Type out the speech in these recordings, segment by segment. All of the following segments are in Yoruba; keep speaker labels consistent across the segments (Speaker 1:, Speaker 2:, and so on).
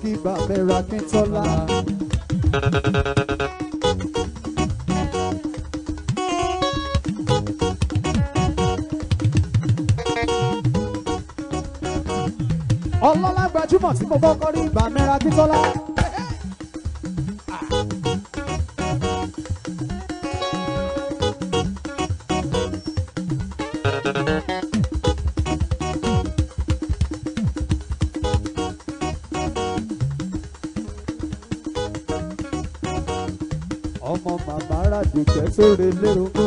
Speaker 1: kí bàbá ra Akintola. Ọlọ́lá gbajúmọ̀ tí mo kọ́kọ́ rí bàbá ra Akintola. Ọmọ màmá Ràdìkẹ́ tó re lérò mú.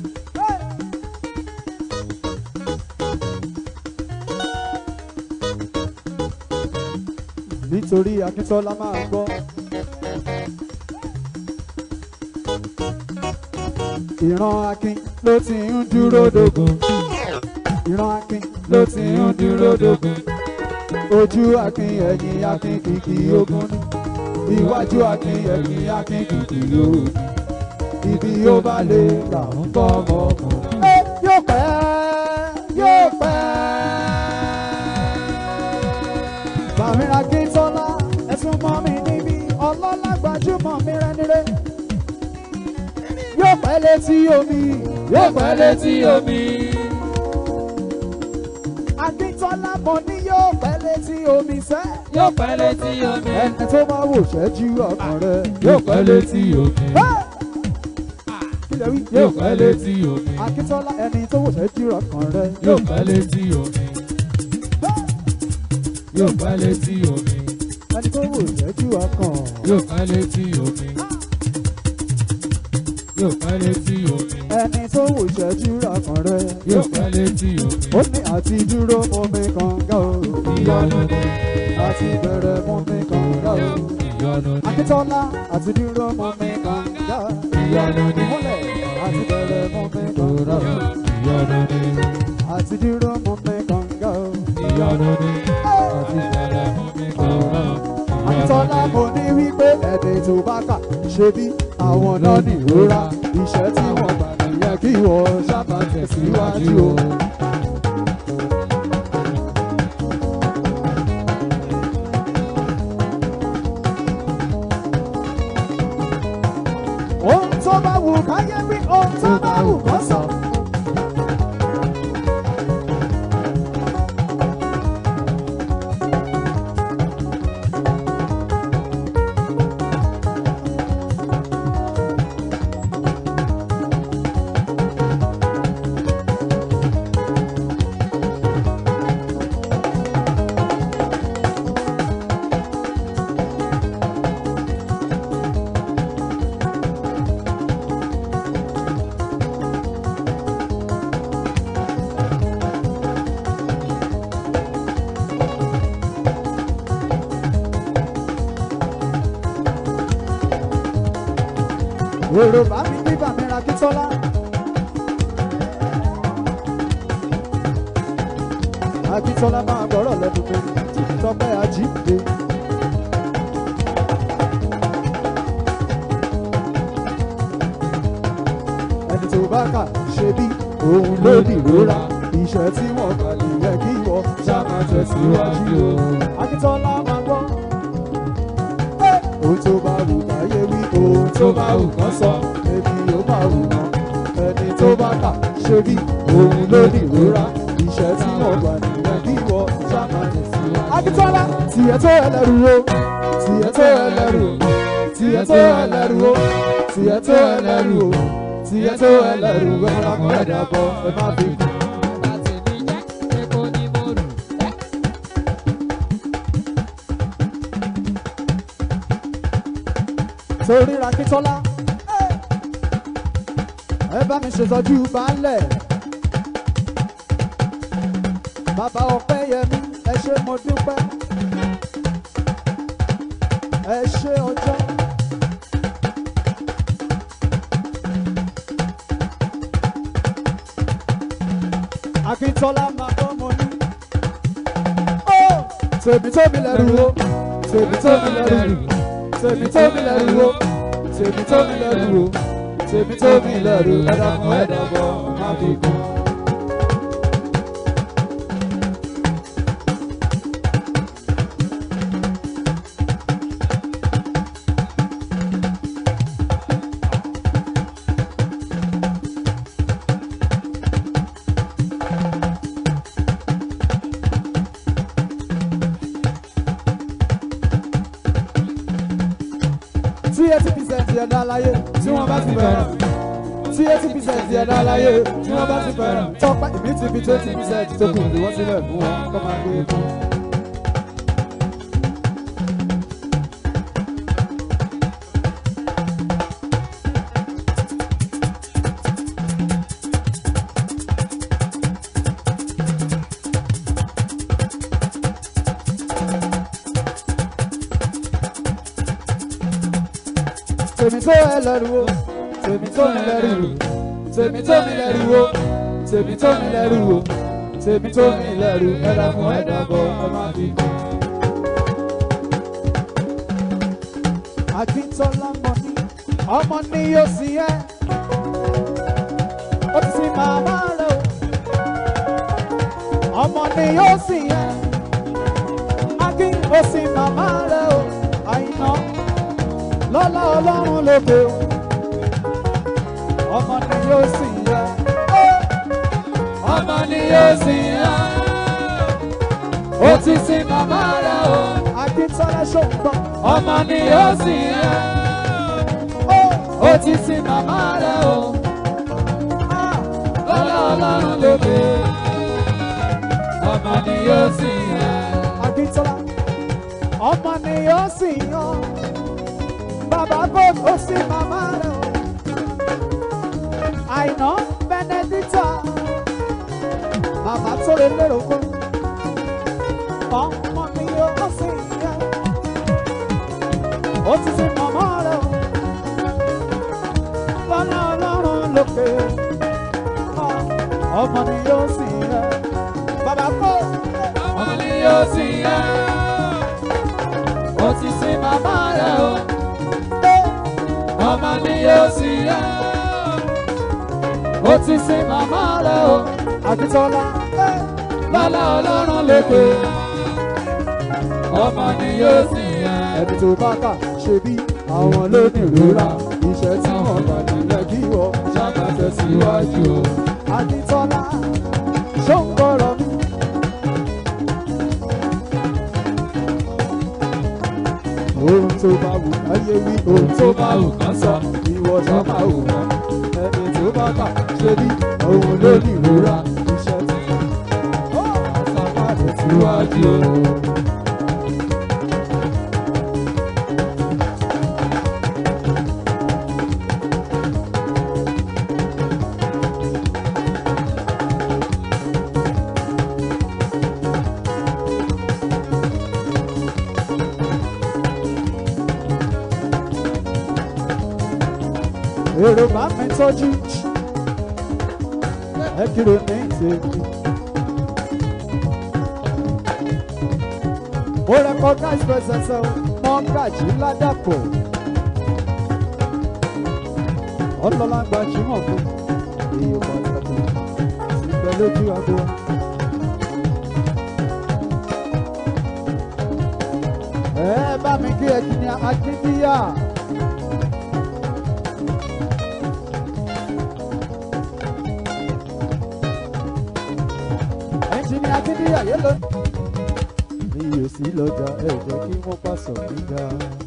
Speaker 1: Nítorí Akintola máa gbọ́. Ìran Akin ló ti ń dúró dógún. Ìran Akin ló ti ń dúró dógún. Ojú Akin ẹ̀yìn Akin kìkì ogun ni. Iwájú Akin ẹ̀yìn Akin kìkì ogun. Ibi yóò bá lè là ń bọ́ ọmọ ọkùnrin. Yóò pẹ́, yóò pẹ́. Bàmí ra Akintola, ẹ̀sùn mọ́ mi níbi ọlọ́lá gbajúmọ̀ mi rẹ́nire. Yóò pẹ́ létí omi, yóò pẹ́ létí omi. Akintola mo ní yóò pẹ́ létí omi sẹ́.
Speaker 2: Yóò pẹ́ létí omi.
Speaker 1: Ẹni tó bá wò ṣẹ́jú ọkàn rẹ̀.
Speaker 2: Yóò pẹ́ létí omi. Yóò pẹ́ létí omi.
Speaker 1: Akintola ẹni tó wò ṣẹ́jú ọkàn rẹ̀.
Speaker 2: Yóò pẹ́ létí omi. Yóò pẹ́ létí omi.
Speaker 1: Ẹni tó wò ṣẹ́jú ọkàn.
Speaker 2: Yóò pẹ́ létí omi. Yóò pẹ́ létí omi.
Speaker 1: Ẹni tó wò ṣẹ́jú ọkàn rẹ̀.
Speaker 2: Yóò pẹ́ létí omi.
Speaker 1: Ó ní àti dúró omi kànga o.
Speaker 2: Ìyanu ni.
Speaker 1: Àti bẹ̀rẹ̀ omi kànga o.
Speaker 2: Ìyanu ni.
Speaker 1: Akintola àti dúró omi kànga.
Speaker 2: Ìyanu ni.
Speaker 1: Mọ́lẹ̀ àti bẹ̀rẹ̀ omi kànga o.
Speaker 2: Ìyanu ni.
Speaker 1: Àti dúró omi kànga o.
Speaker 2: Ìyanu ni. Àti bẹ̀rẹ̀ omi kànga o.
Speaker 1: Akintola mo ní wípé ẹni tó bá kà ṣe bí àwọn náà ní ìrora. Iṣẹ́ tí wọ́n gbà nìyẹn kí wọ́n sábà tẹ̀síwájú o. Ohun tó bá wù káyé wí, ohun tó bá wù kó sọ. Èrò bá mi ní bàmí ra Akintola. Akintola máa gbọ́rọ̀ lẹ́nu mi, Temitope Ajinde. Ẹni tó bá kà ṣe bí òun ló dìrora. Iṣẹ́ tí wọ́n gbà nìyẹn kí wọ́n ṣá máa tẹ̀síwájú o. Akintola máa gbọ́. Ohun tó bá wù káyé wí, ohun tó bá wù kán sọ, ẹbí ó bá wù wọ́n. Ẹni tó bá kà ṣe bí òun ló ní ìrora. Iṣẹ́ tí wọ́n gbà nìyẹn kí wọ́n ṣàmà tẹ̀síwájú. Akintola tiẹ̀ tó ẹlẹ́rù o, tiẹ̀ tó ẹlẹ́rù o, tiẹ̀ tó ẹlẹ́rù o, tiẹ̀ tó ẹlẹ́rù o, tiẹ̀ tó ẹlẹ́rù o. Ẹ máa kọ́ ẹ̀dá bọ̀, ẹ má fi kú. Torí ra Akintola, ẹ bá mi ṣètọ́jú baálẹ̀. Bàbá Ọpẹ́yẹmí, ẹ ṣé mo dúpẹ́. Ẹ ṣé ọjọ́. Akintola máa bọ́ mo ní. Temitope lẹ́rù o, Temitope lẹ́rù o. Temitope lẹ́rù o, Temitope lẹ́rù o, Temitope lẹ́rù ẹ̀dàkùn ẹ̀dàbọ̀ má fi kún. wọ́n bá ti fẹ́ràn. Tí 80% ẹ̀dá láyé tí wọ́n bá ti fẹ́ràn. Tọ́pẹ́ ìmí ti fi 20% tó kù ní wọ́n sílẹ̀ fún wọn kọ́ máa gbé fún. Tèmi tó ẹ lẹ́rù o, tèmi tó mi lẹ́rù o, tèmi tó mi lẹ́rù o, tèmi tó mi lẹ́rù o, tèmi tó mi lẹ́rù ẹ̀dá fún ẹ̀dá bọ̀ ẹ má fi kú. Akintola mọ̀ní, ọmọ ni yóò sì ẹ́, ó ti sin màmá rẹ̀ o, ọmọ ni yóò sì ẹ́, Akin ó sin màmá rẹ̀ o, Àyìnà. Lọ́lá Ọlọ́run lókè ọmọ ni yóò sì yá ọmọ ni yóò sì yá ó ti sin màmá rẹ̀ o Akintola ṣòǹgbọ́n ọmọ ni yóò sì yá ó ti sin màmá rẹ̀ o lọ́lá Ọlọ́run lókè ọmọ ni yóò sì yá Akintola ọmọ ni yóò sì yá. Bàbá kò sí màmá rẹ̀ o. Àìná Benedicta. Màmá tó lè lérò fún. Ọmọ mi yóò sì yẹ. Ó ti sin màmá rẹ̀ o. Lọ́lá Ọlọ́run lókè. Ọmọ mi yóò sì yẹ. Bàbá kò. Ọmọ mi yóò sì yẹ. Ó ti sin màmá rẹ̀ o. Ọmọ ni yóò sì yá, ó ti sin màmá rẹ̀ o. Akintola, lọ́lá Ọlọ́run lókè. Ọmọ ni yóò sì yá. Ẹni tó bá kà ṣe bí àwọn ló ní ìrora. Iṣẹ́ tí wọ́n gbà nílẹ̀ kí wọ́n ṣáà tẹ̀síwájú o. Akintola, ṣó ń gbọ́rọ̀ mi. Ohun tó bá wù ayé wí, ohun tó bá wù kán sọ, ìwọ ṣá máa wù wọ́n. Ẹni tó bá kà ṣe bí òun ló ní ìrora. Iṣẹ́ tí wọ́n máa tẹ̀síwájú o. Èrò bá mi tọ́jú ẹ kúrò ní tèmi. Mo recognize presence Mọ́gàjí Ládàpọ̀. Ọlọ́lá gbajúmọ̀ fún èèyàn pàtàkì síbẹ̀ lójú agbo. Ẹ bá mi kí ẹ kí ni Akíndíyà. Akíndíyà yé lọ. Mi ò sí lọ́jà ẹ jẹ́ kí wọ́n pàṣọ gíga.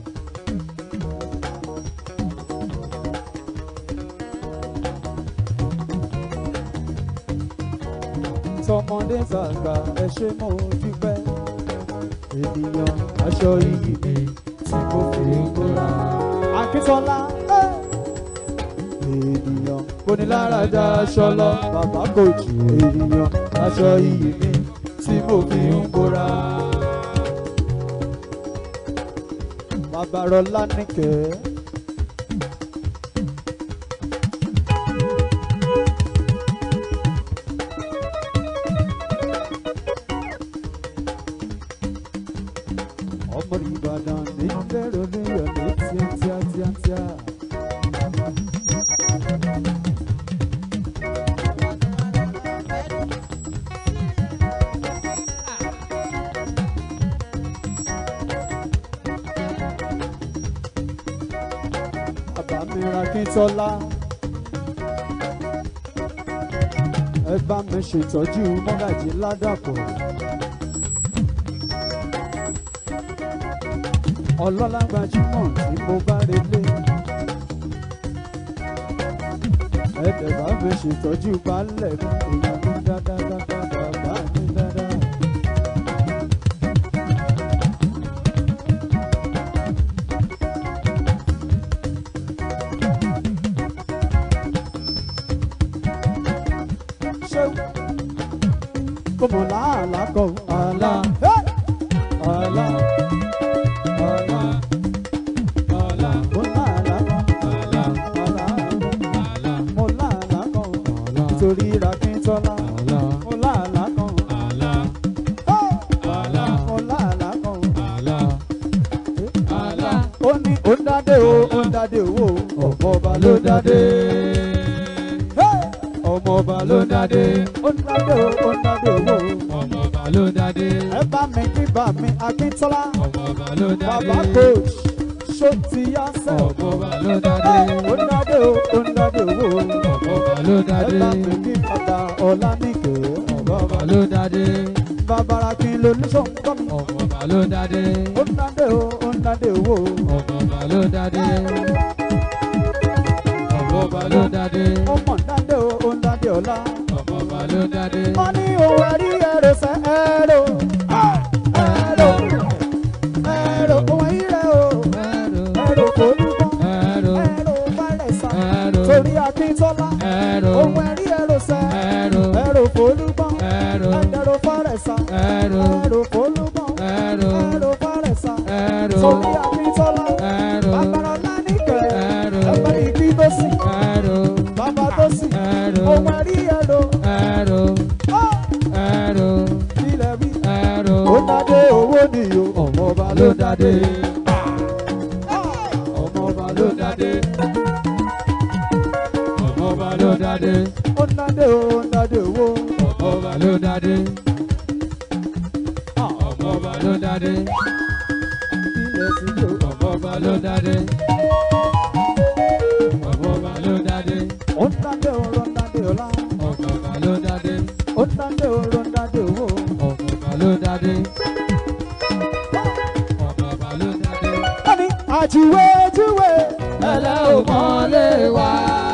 Speaker 1: Tọmọdé tàgbà ẹ ṣé mo dúpẹ́. Ènìyàn aṣọ iyì mi tí mo fi gbóra. Akintola ènìyàn oníláradá aṣọ lọ. Bàbá kò jù ènìyàn aṣọ iyì mi tí mo fi ń bora. Bàbá Rọlá níkẹ́. Ọmọ Ìbàdàn ní lẹ́rọ lẹ́yọ̀ ní tíátíátíá. Akintola, ẹ bá mi ṣètọ́jú Mọ́gàjí Ládàpọ̀. Ọlọ́lá gbajúmọ̀ tí mo bá relé. ẹ̀dẹ̀ bá fi ṣètọ́jú balẹ̀ mi èèyàn tó dáadáa bàbá mi dáadáa. Como la con ala ala ala ala mola la ala ala mola la con torí Akintola mola la con ala ala mola la con ala ala ó ní ó dádé owó ọmọ ọba ló dádé. Ọmọ ọba ló dádé, ó dádé owó. Ọmọ ọba ló dádé. Ẹ bá mi kí bá mi Akintola. Ọmọ ọba ló dádé. Bàbá coach ṣó ti yá sẹ́. Ọmọ ọba ló dádé. Ó dádé owó. Ọmọ ọba ló dádé. Ẹ bá mi kí bàbá Ọlánìkè. Ọmọ ọba ló dádé. Bàbá Akin ló ní sọ̀nkọ́ mi. Ọmọ ọba ló dádé. Ó dádé owó. Ọmọ ọba ló dádé. Ọmọ ọba ló dádé. Ọmọ dádé ó ń dádé ọlá. Ọmọ ọba ló dádé. Wọ́n ní òun ẹ̀rí ẹ̀rọ sẹ́ ẹ̀rọ. Ẹ̀rọ òun ẹ̀rí rẹ̀ o. Ẹ̀rọ olúmọ. Ẹ̀rọ fárẹ̀sà. Torí Akintola. Òun ẹ̀rí ẹ̀rọ sẹ́. Ẹ̀rọ olúmọ. Ẹ̀rọ fárẹ̀sà. Ẹ̀rọ olúmọ. Ẹ̀rọ fárẹ̀sà. Torí Akintola. Bàbá Ọlánìkè. Bàbá ìbí tó sì. Bàbá tó sì. Òun ẹ̀rí ẹ̀rọ. Ilẹ̀ rí. Ó dádé owó nìyó. Ọmọ ọba ló dádé. Ọmọ ọba ló dádé. Ọmọ ọba ló dádé. Ó dádé owó. Ọmọ ọba ló dádé. Ọmọ ọba ló dádé. Ilẹ̀ ti jó. Ọmọ ọba ló dádé. Ọmọ ọba ló dádé. Ó dádé ọlá. Ọmọ ọba ló dádé. Ó dádé owó. Ọmọ ọba ló dádé. Ọmọ ọba ló dádé. Ó ní àjùwé ẹlẹ́ ò mọ́lé wá.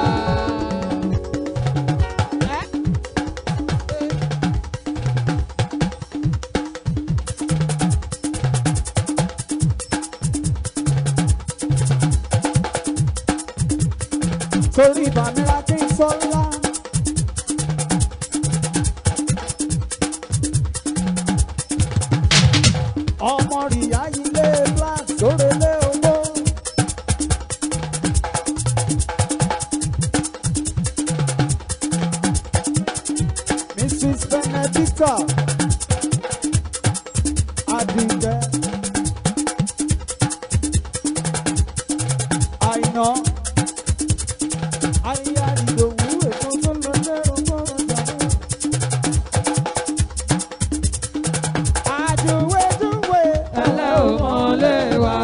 Speaker 1: Torí bàmílá kí n sọ́lá. Ọmọ rìyá ilé black sórelé owó. Mrs. Benedicta Ajinde Àìná. Ayá Ìdòwú ètò tó lọ lẹ́rọ gbọ́rọ̀ jàmú. Àjùwéjúwé ẹlẹ́ ò mọ́lé wá.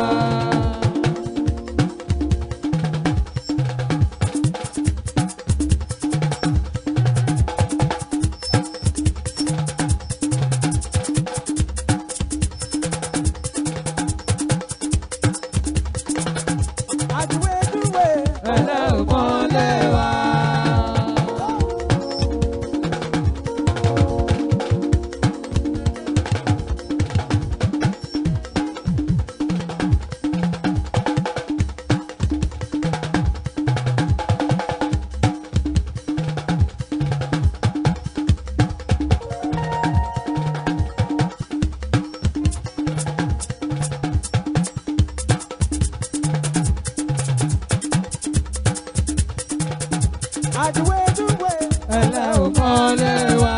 Speaker 1: Àjùwéjúwé ẹlẹ́ ò mọ́lé wá. Àjùwéjúwé ẹlẹ́ ò mọ́lé wá.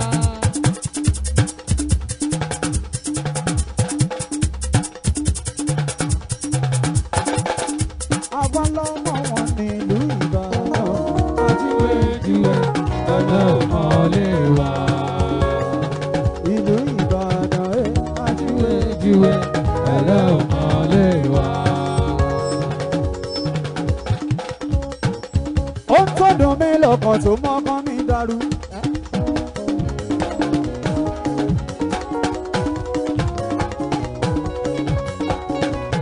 Speaker 1: Àwọn lọ́mọ wọn nílùú Ìbàdàn. Àjùwéjúwé ẹlẹ́ ò mọ́lé wá. Ìlú Ìbàdàn àjùwéjúwé ẹlẹ́ ò mọ́lé wá. Ó ń tọ́dún mi lọ́kàn tó mọ́kàn mi dàrú.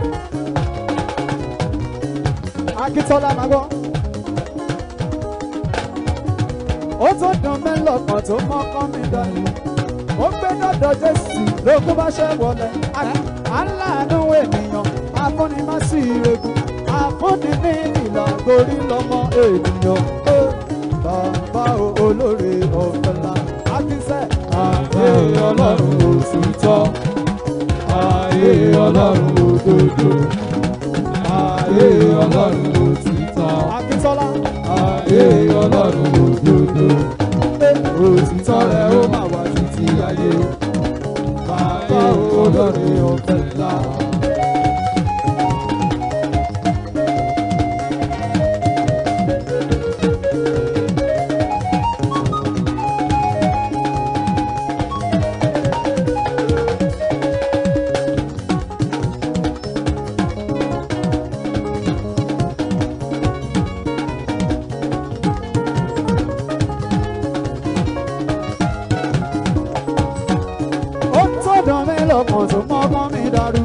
Speaker 1: Akintola máa gbọ́. ó tó dùn mí lọ́kàn tó mọ́kàn mi dání. Ó gbé dọ́dọ̀ Jésù lókun bá ṣe wọlé. Aláàánú ènìyàn, afúnni má sí iregun. Afúnni ní ìlà gorí lọ́mọ ènìyàn. Bàbá olóore ọ̀fẹ́ ńlá. Akínsẹ́ ayé Ọlọ́run òtítọ́. Ayé Ọlọ́run òdodo. Ayé Ọlọ́run òtítọ́. Akíntọ́lá. Ayé Ọlọ́run òdodo. Òtítọ́ rẹ̀ ó máa wà títí ayé. Bàbá olóore ọ̀fẹ́ ńlá. Lọ́kàn tó mọ́gbọ́n mi dàrú.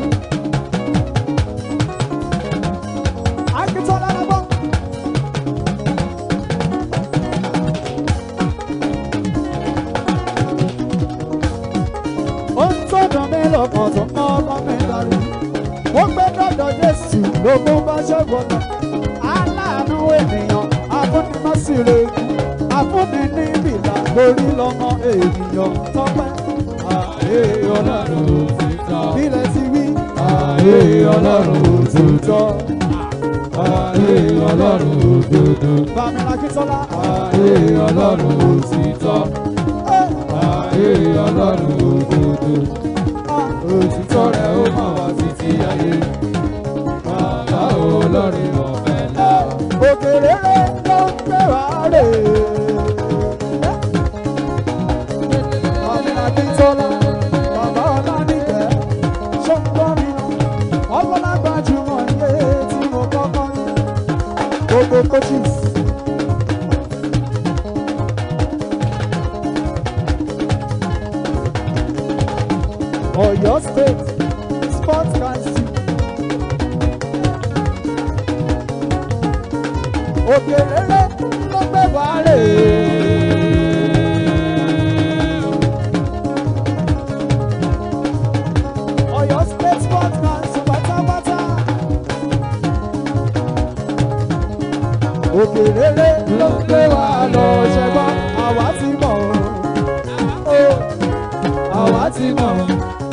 Speaker 1: Akintola lọ́gbọ́n. Ó ń tọ́dọ̀ mi lọ́kàn tó mọ́gbọ́n mi dàrú. Ó gbé dọ́dọ̀ Jésù lógún bá ṣẹ́gun. Aláàánú ènìyàn, afúnni má sì regu. Afúnni ní ìbìlà lórí lọ́mọ ènìyàn tọ́pẹ́. Ayé Ọlọ́run òtítọ́. Ilẹ̀ ti wí. Ayé Ọlọ́run òtítọ́. Ayé Ọlọ́run òdodo. Bàmílà Akíntọ́lá. Ayé Ọlọ́run òtítọ́. Ayé Ọlọ́run òdodo. Òtítọ́ rẹ̀ ó máa wà títí ayé. Bàbá olórí ọ̀fẹ́ ńlá. Òkèrè rẹ̀ ló ń gbé wá rè é. Bàmílà Akíntọ́lá. Gbogbo coaches. Ọ̀yọ́ State Sports Council. Òkèrè ló gbé wá rè é. Ọ̀yọ́ State Sports Council pátápátá. Òkèrè ló gbé wá lọ ṣẹ́gbọ́n. Àwa ti mọ̀ ọ́. Àwa ti mọ̀ ọ́.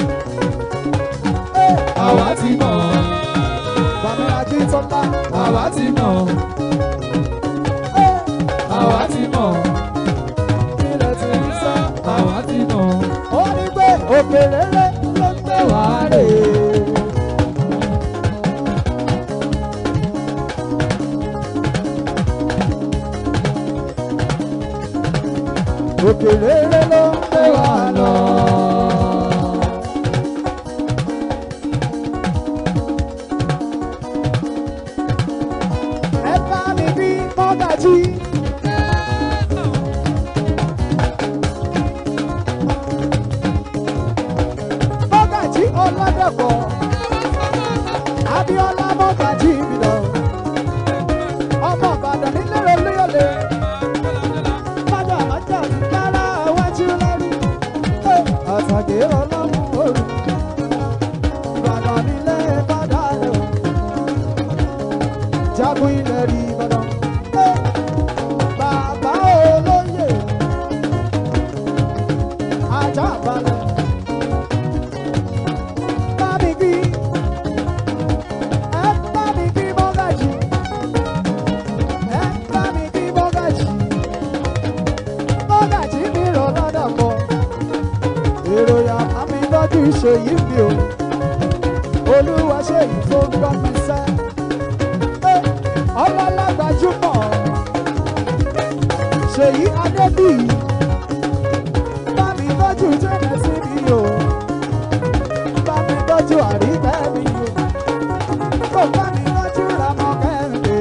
Speaker 1: Àwa ti mọ̀ ọ́. Bàmílà Akíntọ́lá. Àwa ti mọ̀ ọ́. Àwa ti mọ̀ ọ́. Ilẹ̀ ti ń sọ. Àwa ti mọ̀ ọ́. Ó ní pé òkèrè ló gbé wá rè é. Òkèrè ló ń gbé wá lọ. Ẹ bá mi bí mọ́gàjí. Mọ́gàjí Ọládẹ̀pọ̀. Abíọ́lá mọ́gàjí mi lọ. Ọmọ Ìbàdàn nílẹ̀ olóyọ̀lẹ̀. Àtàgé ọlọ́run òru. Ìbàdàn nílẹ̀ bàdà rẹ̀ o. Jagun ilẹ̀ rí Ìbàdàn. Bàbá olóyè. Ajá balẹ̀. Bámi kí. Ẹ bá mi kí mọ́gàjì. Ẹ bá mi kí mọ́gàjì. Mọ́gàjì mi rọ̀ lọ́dọ̀ pọ̀. Èròyà àmì lọ́dún ṣèyí mi o. Olúwa ṣèyí tó ń gbọ́ mi sẹ́. Ọlọ́lá gbajúmọ̀. Ṣèyí Adébíyì. Bá mi tọ́jú jẹ́nẹ̀ sí mi o. Bá mi tọ́jú àríkẹ́ mi o. Kò bá mi tọ́jú Ramọ́kẹ́ mi.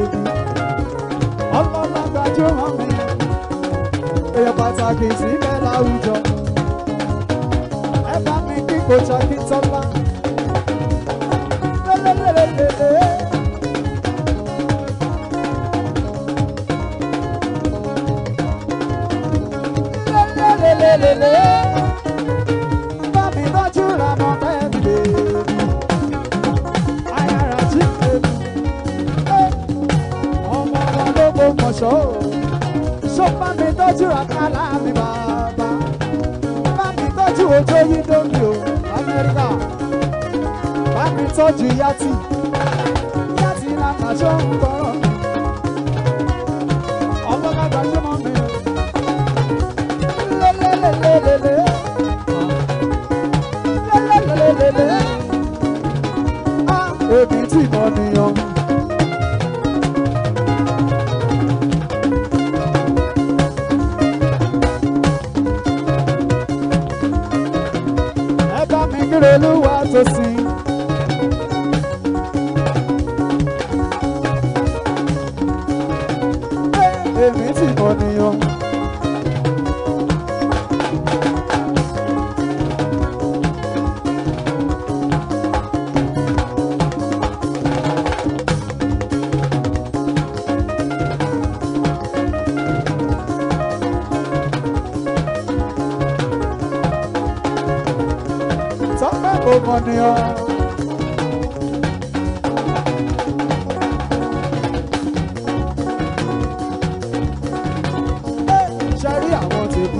Speaker 1: Ọlọ́lá gbajúmọ̀ mi. Èèyàn pàtàkì sí mi láwùjọ. Ẹ bá mi kí Coach Akintola. Bámi lọ́jú ra mọ́ tẹ́lẹ̀. Ayára jí èmi. Ọmọ ọ̀rọ̀ ló kó mọ̀ṣọ́. Ṣó bámi lọ́jú ra kálá mi bàbá. Bámi tọ́jú òjò yìí lómi o, Amẹ́ríkà. Bámi tọ́jú yàtì. Yàtì náà kàṣọ́ ń kọ́rọ̀. Ọmọ náà gbajúmọ̀ mi. Lélelélelélé. Lélelélelélé. Èmi tí mo nìyàn. Ẹ bá mi kéré Olúwa tó sìn. Èmi tí mo nìyàn. Sọ́kẹ́ kò mọ̀ nìyàn. Ṣé rí àwọn tèmi?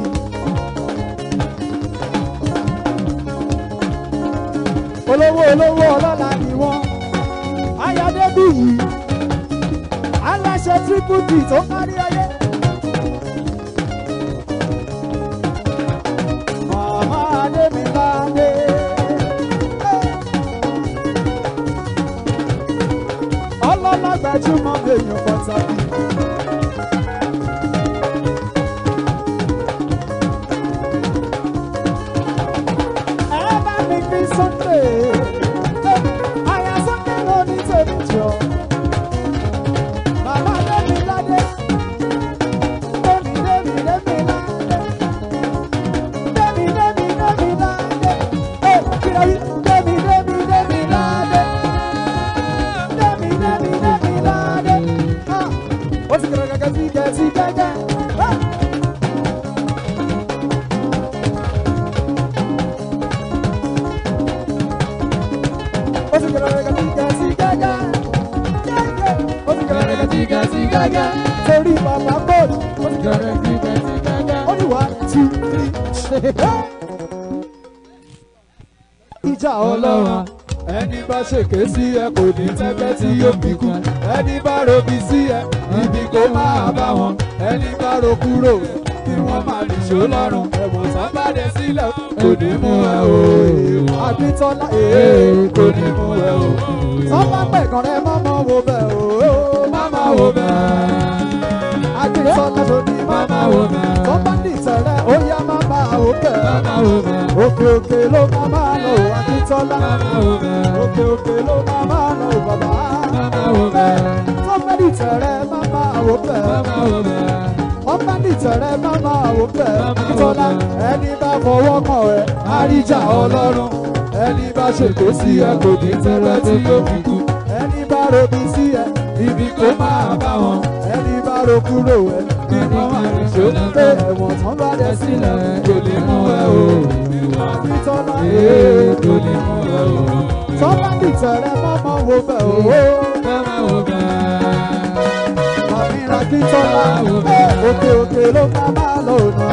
Speaker 1: Olówó ọlọ́lá ni wọ́n. Ayọ̀débí yìí. Aláṣẹ triple D tó kárí ayé. Màmá Adémiládé. Ọlọ́lá gbajúmọ̀ èèyàn pàtàkì. Ẹ bá mi kí Sunday. Àyà Sunday ló ní tèmi jọ. Màmá Adémiládé. Démiládé. Torí bàbá bọ́ọ̀lù, ó ní 1, 2, 3. Ìjà Ọlọ́run. Ẹni bá ṣèké sí ẹ kò ní tẹ́gbẹ́ tí yóò fi kú. Ẹni bá robi sí ẹ, ibi kò máa bá wọn. Ẹni bá ro kúrò, kí wọ́n máa nìṣó lọ́rùn. Ẹ̀wọ̀n tán bá dé sílẹ̀ kò ní mú ẹ o. Akíntọ́lá kò ní mú ẹ o. Tán bá pẹ̀gàn rẹ mọ́mọ́ wo bẹ̀ o. Mọ́mọ́ wo bẹ̀. Akíntọ́lá tó ní mọ́mọ́ wo bẹ̀. Tán bá ní ìtẹ̀rẹ̀ ó yá mọ́mọ́ wo bẹ̀. Òkè òkè ló máa lọ Akíntọ́lá. Òkè ló máa lọ bàbá. Tán bá ní ìtẹ̀rẹ̀ mọ́mọ́ wo bẹ̀. Wọ́n bá ní ìtẹ̀rẹ̀ mọ́mọ́ wo bẹ̀. Akíntọ́lá ẹni bá fọwọ́ kàn ẹ́ àríjà Ọlọ́run. Ẹni bá ṣèké sí ẹ kò ní tẹ́lẹ̀ tí yóò fi kú. Ẹni bá robi sí ẹ ibi kò máa bá wọn. Ẹni bá ro kúrò ẹ kí wọ́n máa ní ṣòro pé ẹ̀wọ̀n tán bá dẹ sílẹ̀ kò ní mú ẹ o. Akíntọ́lá kò ní mú ẹ o. Tán bá ní ìtẹ̀rẹ̀ mọ́mọ́ wo bẹ̀ o. Màmí Akíntọ́lá òkè ló máa lọ ònà.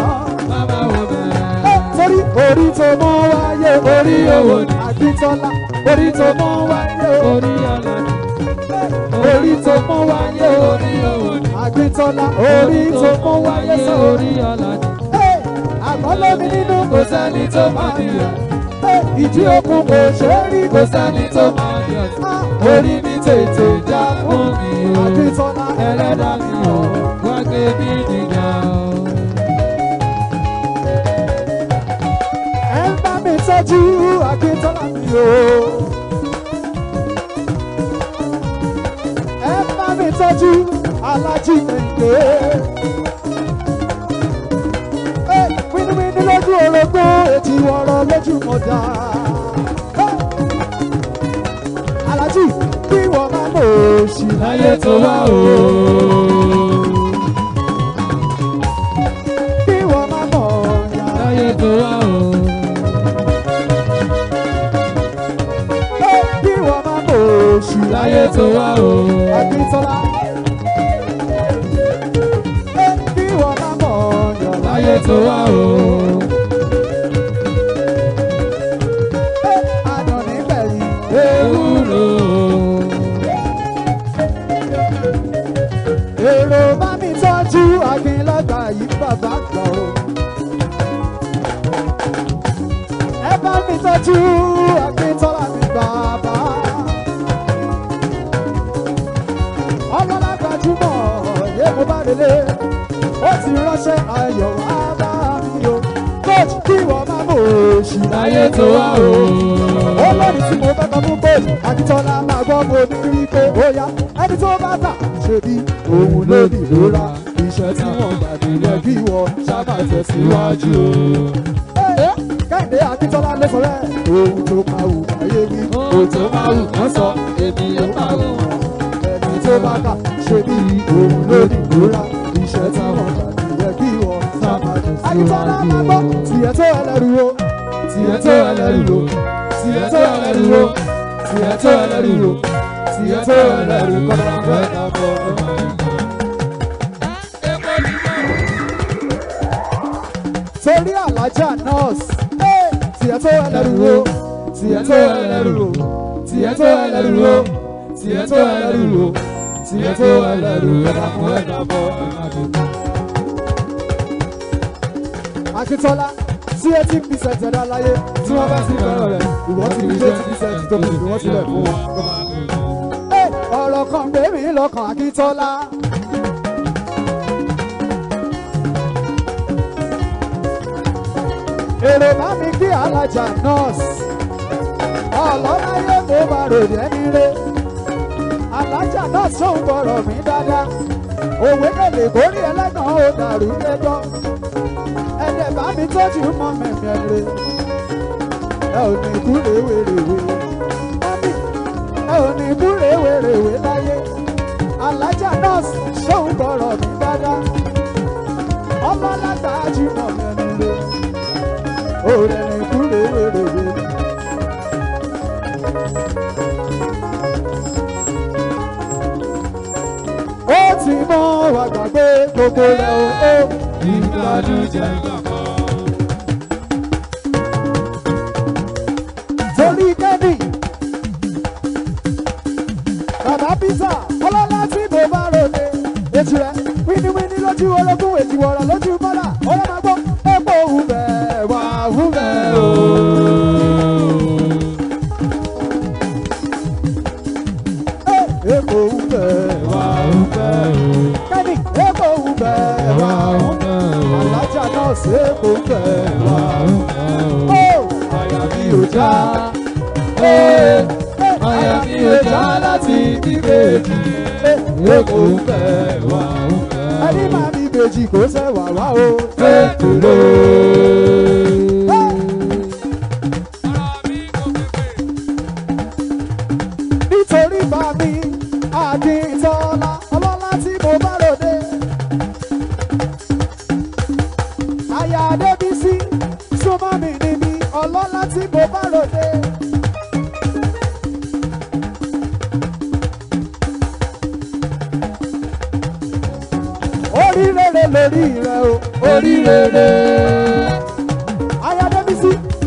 Speaker 1: Torí orí tó mọ́ wáyé orí owó ni Akíntọ́lá. Orí tó mọ́ wáyé orí ọ̀la ni. Orí tó mọ́ wáyé orí owó ni Akíntọ́lá. Orí tó mọ́ wáyé orí ọ̀la ni. Àmọ́ lómi nínú kò sẹ́ni tó máa yẹ. Ìdí òkun kò ṣe é rí kò sẹ́ni tó máa yẹ. Orí mi tètè já fún mi o. Akíntọ́lá ẹlẹ́dàá mi ò wá gbé mi nìyà o. Ẹ bá mi tọ́jú Akíntọ́lá mi o. Ẹ bá mi tọ́jú Alájí Kẹ̀kẹ́. Wíníwíní lójú orogbo, ètí wọ̀rọ̀ lójú mọ̀dá. Alájí kí wọ́n máa mọ̀ òṣì láyé tó wá o. Kí wọ́n máa mọ̀ ọ̀yà láyé tó
Speaker 2: láyé tó wá o.
Speaker 1: Àdùn nígbẹ̀yìn
Speaker 2: Ewúro.
Speaker 1: èrò bá mi tọ́jú Akínlọ́gbà yìí bàbá gbà o. Ẹ bá mi tọ́jú Akíntọ́lá mi bàbá. Ọlọ́lá gbajúmọ̀ yé mo bá délé. Ó ti ránṣẹ́ ayọ̀ wá bá mi o. Coach kí wọ́n má mọ̀ òṣì
Speaker 2: Láyé tó wá o.
Speaker 1: ó lórí tí mo fẹ́ kọ́ fún bóòlù Akíntọ́lá máa gbọ́ mo ní rí pé ó yá ẹni tó bá tà ṣe bí òun ló ní ìrora iṣẹ́ tí wọ́n gbà nílẹ̀ kí wọ́n sábà tẹ̀síwájú o. Kẹ́hìndé Akíntọ́lá ló sọ rẹ̀ ohun tó máa wù ayé wí
Speaker 2: Ohun tó máa wù kán sọ, èmi yóò máa wù wọ́n.
Speaker 1: ẹni tó bá tà ṣe bí òun ló ní ìrora iṣẹ́ tí wọ́n gbà nílẹ̀ kí wọ́n sábà tẹ̀síwájú o. Akíntọ́lá máa gbọ́ tiẹ̀ tó ẹlẹ́rú o tiẹ̀ tó ẹlẹ́rú o tiẹ̀ tó ẹlẹ́rú o tiẹ̀ tó ẹlẹ́rú o tiẹ̀ tó ẹlẹ́rú kọ́dà fẹ́ ká bọ̀ ọ́. Torí alájà nọ́ọ̀sì tiẹ̀ tó ẹlẹ́rú o tiẹ̀ tó ẹlẹ́rú o tiẹ̀ tó ẹlẹ́rú o tiẹ̀ tó ẹlẹ́rú o tiẹ̀ tó ẹlẹ́rú ẹ̀dá fún ẹ̀dá bọ̀ ọ́. Akíntọ́lá tí 80% ẹ̀dá láyé tí wọ́n bá ti fẹ́ràn rẹ̀ ìwọ́n ti fi 80% tó fi wọ́n sílẹ̀ fún wọn. Ọ̀rọ̀ kan gbé mi lọ́kàn Akíntọ́lá. Èrò bá mi kí alájà nọ́ọ̀sì ọlọ́láyé mo bá ròdì ẹni rẹ̀. Alájà nọ́ọ̀sì òun gbọ́rọ̀ mi dáadáa. Òwe kẹlẹ̀ kórè ẹlẹ́gàn ó dàrú lẹ́jọ́. Ẹ̀dẹ̀ bá mi tọ́jú mọ́ mẹ́mí ẹ̀rẹ́. Ẹ ò ní kú rèwerèwe. Mọ́mí ẹ ò ní kú rèwerèwe láyé. Alájà nọ́ọ̀sì ṣóun gbọ́rọ̀ mi dáadáa. Ọlọ́lágbà jí mọ́ mẹ́mí ẹ̀rẹ́. Òrè ní kú rèwerèwe. Ó ti mọ́ wá gbàgbé gbogbo rẹ̀ o.
Speaker 2: Ìbànújẹ́ kankan.
Speaker 1: Torí kẹ́ni bàbá Peter ọlọ́lá tí mo bá ròde ètò rẹ̀ wíníwíní lójú ológun ètò ọ̀rọ̀ lójú mọ́là ọ̀rọ̀ máa gbọ́ epo òwúbẹ̀ wà òwúbẹ̀ o. Epo òwúbẹ̀ wà òwúbẹ̀ o. Kẹ́ni epo òwúbẹ̀ wà òwúbẹ̀ o. Alájà náà ṣe epo òwúbẹ̀ wà òwúbẹ̀ o. Àyà mi ò já.
Speaker 2: Àyà mi ò já láti bíbélì.
Speaker 1: Epo òwúbẹ̀ wà òwúbẹ̀ o. Ẹni máa bí ìbejì kò sẹ́wà wá o.
Speaker 2: Ètò ló.
Speaker 1: Nítorí bá mi Akíntọ́lá ọlọ́lá tí mo bá ròde. Àyà Adébísí súnmọ́ mi níbi ọlọ́lá tí mo bá ròde. Orí rere lórí rẹ o, orí rere. Àyà Adébísí.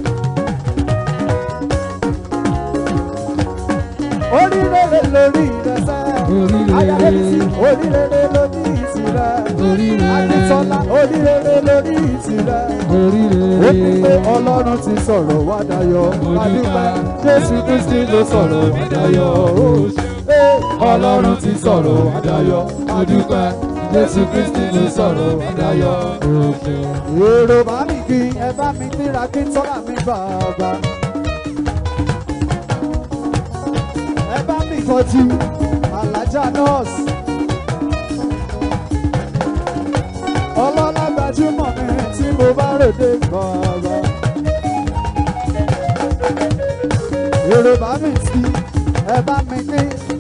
Speaker 1: Orí rere lórí rẹ sẹ́. Àyà Adébísí. Orí rere lórí ìtìrẹ. Akíntọ́lá orí rere lórí ìtìrẹ. Ó ní pé Ọlọ́run ti sọ̀rọ̀ wá dayọ̀. Adúpẹ́ Jésù Kristi ló sọ̀rọ̀ wá dayọ̀. Ọlọ́run ti sọ̀rọ̀ wá dayọ̀. Adúpẹ́ Jésù Kristi ló sọ̀rọ̀ wá dayọ̀. Èrò bá mi kí ẹ bá mi kíra Akíntọ́lá mi bàbá. Ẹ bá mi tọ́jú alájà nọ́ọ̀sì. Ọlọ́lá gbajúmọ̀ mi tí mo bá ròde bàbá. Èrò bá mi sí ẹ bá mi ní.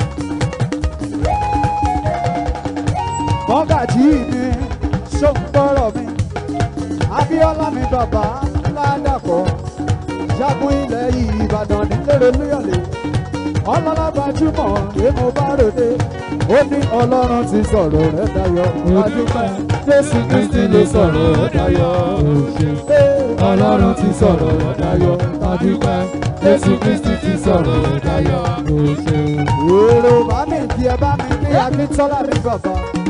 Speaker 1: Mọ́gàjí mi ṣòǹgbọ́rọ̀ mi. Abíọ́lá mi bàbá Ládàpọ̀. Jagun ilẹ̀ Ìbàdàn nílẹ̀rẹ̀ lóyọ̀lẹ̀. ọlọ́lá gbajúmọ̀ pé mo bá ròde ó ní ọlọ́run ti sọ̀rọ̀ rẹ̀ dayọ̀ adúpẹ́ jésù kristi ló sọ̀rọ̀ rẹ̀ dayọ̀ ọlọ́run ti sọ̀rọ̀ rẹ̀ dayọ̀ adúpẹ́ jésù kristi ti sọ̀rọ̀ rẹ̀ dayọ̀ èrò bá mi di ẹ bá mi kí Akíntọ́lá rí bàbá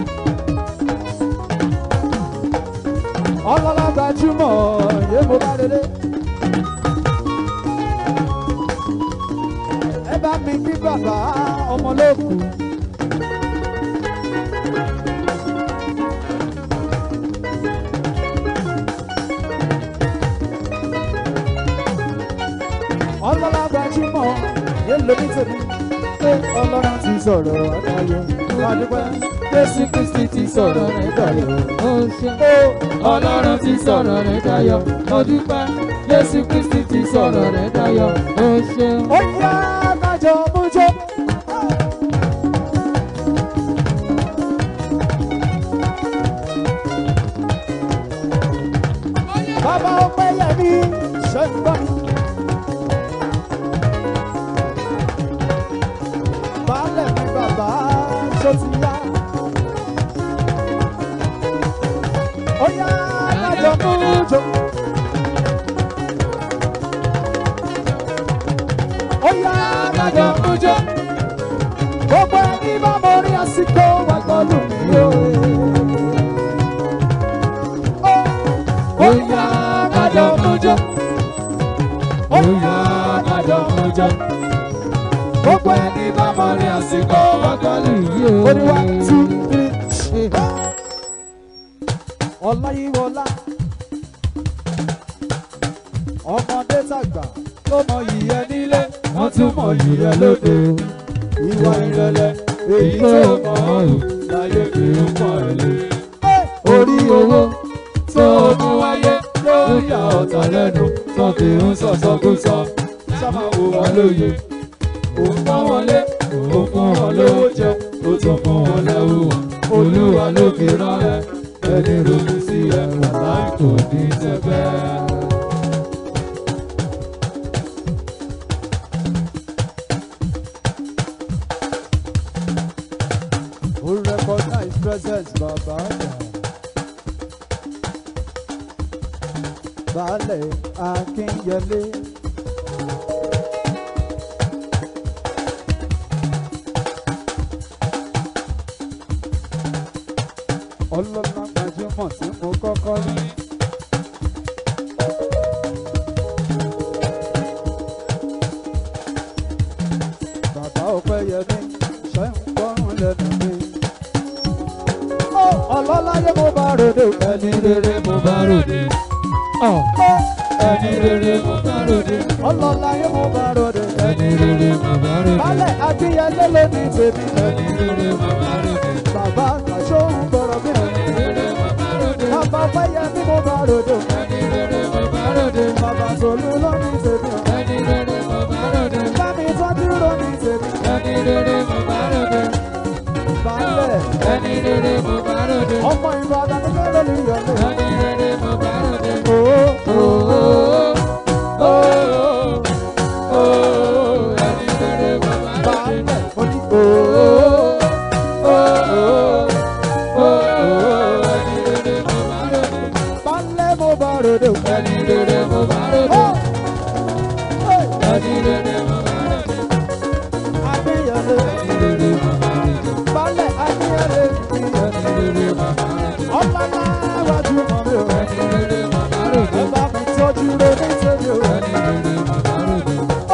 Speaker 1: ọlọ́lá gbajúmọ̀ yé mo bá ròde. Ẹ bá mi kí bàbá ọmọlẹ́kù. Ọlọ́lá gbajúmọ̀ yélo nítorí pé ọlọ́run ti sọ̀rọ̀ ọ̀dáyọ̀. Adúpẹ́ Jésù Kristi ti sọ̀rọ̀ rẹ̀ dayọ̀.
Speaker 2: Ọlọ́run ti sọ̀rọ̀ rẹ̀ dayọ̀. Adúpẹ́ Jésù Kristi ti sọ̀rọ̀ rẹ̀ dayọ̀. Ó ṣeun.
Speaker 1: Ó yá kájọ mújó. Bàbá ọpẹ́ yẹ mí ṣe ń gbọ́ mi. Baálẹ̀ mi bàbá ṣó ti yá. Ó yá kájọ mújó. Ó yá kájọ mújó. Gbogbo ẹni bá mo rí àsìkò wá gbọ́dọ̀ mi o. Ó yá kájọ mújó. Ó yá kájọ mújó. Gbogbo ẹni bá mo rí àsìkò wá gbọ́dọ̀ mi o. Ó ní 1, 2, 3. Ọláyíwọlá ọmọdé tàgbà ló mọ yìí nílé wọ́n tún mọ yìí lóde. Ìwà ìrẹ̀lẹ̀ èyí tó mọ̀ ọ́rùn láyé kì í pọ̀ ẹ̀lẹ́. Orí owó tó mú wáyé ló ń ya ọ̀tá lẹ́nu tó kì í sọ̀sọ́kúsọ. Sábà wò wọ́n lóye. Òun pọ́n wọn lé, òun fún wọn lówó jẹ, ó tún fún wọn lẹ́wù wọn. Olúwa ló fi rán ẹ, ẹni ronú sí ẹ, láì kò ní tẹ́fẹ́. Who recognize presence, Baba? Baálẹ̀ Akínyẹlé. Ọlọ́lá gbajúmọ̀ tí mo kọ́kọ́ rí. Bàbá Ọpẹ́yẹmí ṣe ń gbọ́rùn lẹ́nu mi. Ọlọ́láyé mo bá ròde, ẹni rere mo bá ròde. Ẹni rere mo bá ròde. Ọlọ́láyé mo bá ròde, ẹni rere mo bá ròde. Baálẹ̀ Akínyẹlé ló ní tèmi, ẹni rere mo bá ròde. Bàbá Kàṣó ń gbọ́rọ̀ mi, ẹni rere mo bá ròde. Bàbá Ọpẹ́yẹmí mo bá ròde, ẹni rere mo bá ròde. Bàbá Tolú ló ní tèmi, ẹni rere mo bá ròde. Bámi tọ́jú ló ní tèmi, ẹni rere mo bá ròde. Baálẹ̀
Speaker 2: Ẹni rere mo bá ròde.
Speaker 1: ọmọ Ìbàdàn ní kẹ́lẹ́ ní ìyọ̀lẹ́.
Speaker 2: Ẹni rere mo bá ròde. Ẹni rere mo bá ròde.
Speaker 1: Baálẹ̀ mo ní
Speaker 2: Ẹni rere mo bá ròde.
Speaker 1: Baálẹ̀ mo bá ròde.
Speaker 2: Ẹni rere mo bá ròde. Ẹni rere mo bá ròde.
Speaker 1: Akínyẹlé.
Speaker 2: Ẹni rere mo bá ròde.
Speaker 1: Baálẹ̀ Akínyẹlé.
Speaker 2: Ẹni rere mo bá ròde.
Speaker 1: Ọlọ́lá gbajúmọ̀ mi o.
Speaker 2: Ẹni rere mo bá ròde.
Speaker 1: Ẹ bá mi tọ́jú ló ní tèmi o.
Speaker 2: Ẹni rere mo bá ròde.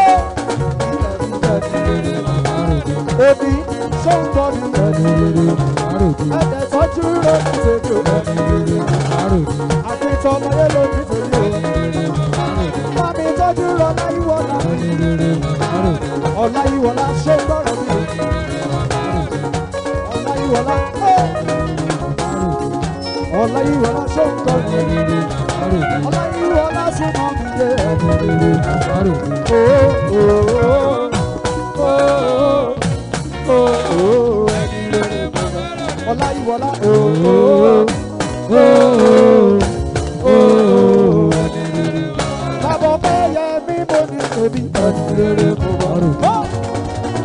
Speaker 2: Ẹni rere mo bá ròde.
Speaker 1: Omi ṣó ń gbọ́ mi.
Speaker 2: Ẹni rere mo bá ròde.
Speaker 1: Ẹ̀dẹ̀ tọ́jú ló ní tèmi o.
Speaker 2: Ẹni rere mo bá ròde.
Speaker 1: Akíntọ́lá ló ní tèmi o.
Speaker 2: Ẹni rere mo bá ròde.
Speaker 1: Bá mi tọ́jú Ọláyíwọlá.
Speaker 2: Ẹni rere mo bá ròde.
Speaker 1: Ọláyíwọlá ṣó ń gbọ́rọ̀ mi.
Speaker 2: Ẹni rere mo bá ròde.
Speaker 1: Ọláyíwọlá. Ọláyíwọlá ṣó ń gbọ́rọ̀ mi.
Speaker 2: Ẹni rere mo bá ròde.
Speaker 1: Ọláyíwọlá súnmọ́ mi dé.
Speaker 2: Ẹni rere mo bá ròde. Ẹni rere mo bá ròde.
Speaker 1: Ọláyíwọlá. Bàbá Ọpẹ́yẹmí mo ní tèmi.
Speaker 2: Ẹni rere mo bá ròde.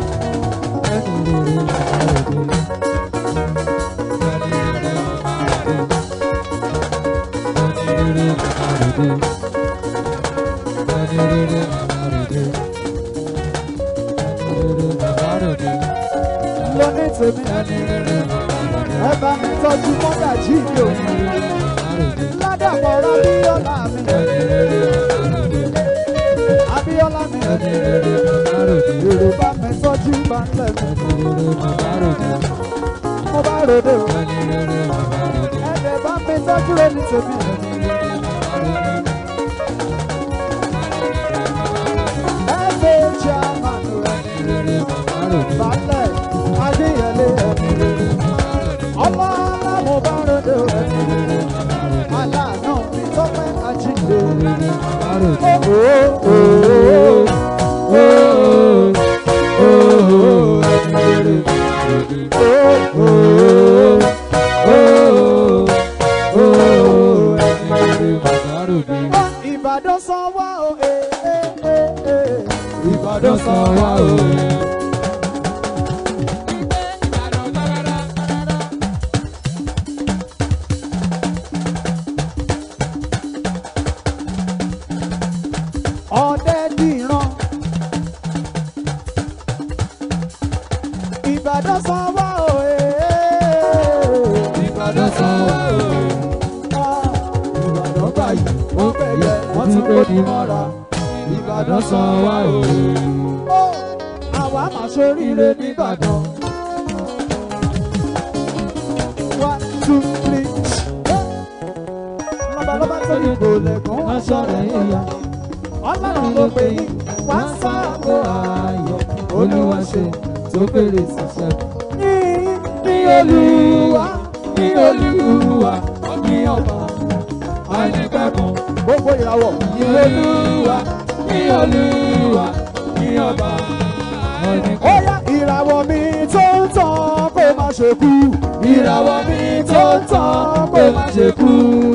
Speaker 1: lóní tèmi ẹ bá mi tọ́jú mọ́gà jíìdì o ládàpọ̀ ọ̀rọ̀ Abíọ́lá mi Abíọ́lá mi èrò bá mi tọ́jú balẹ̀ mi mo bá ròde o ẹ̀dẹ̀ bá mi tọ́jú lóní tèmi. Balẹ̀ Adéyẹlé ọmọ aláwọ̀ bá ròde aláàánú mi Tọ́pẹ́ Àjíǹde. Ìbàdàn sọ wá o, Ìbàdàn sọ wá o. Ìbàdàn sọ wá o, Ìbàdàn sọ wá o. Ìbàdàn báyìí ó bẹ̀yẹ wọ́n tún kó ní mọ́ra. Ìbàdàn sọ wá o. Àwa máa ṣoríire n'Ìbàdàn. 1, 2, 3. Lọ́balọ́ba tó ní gbòlẹ̀kùn aṣọ rẹ̀ yíya. Ọlọ́run ló pè yín wá sáàbò ayọ̀. Olúwa ṣe tó fèrè ṣiṣẹ́. Ní Olúwa, ní Olúwa, ní ọba àìnípẹ̀kun. Gbogbo ìràwọ̀. Ní Olúwa, ní Olúwa, ní ọba àìnípẹ̀kun. Ó yá ìràwọ̀ mi tó ń tàn kó má ṣe kú. Ìràwọ̀ mi tó ń tàn kó má ṣe kú.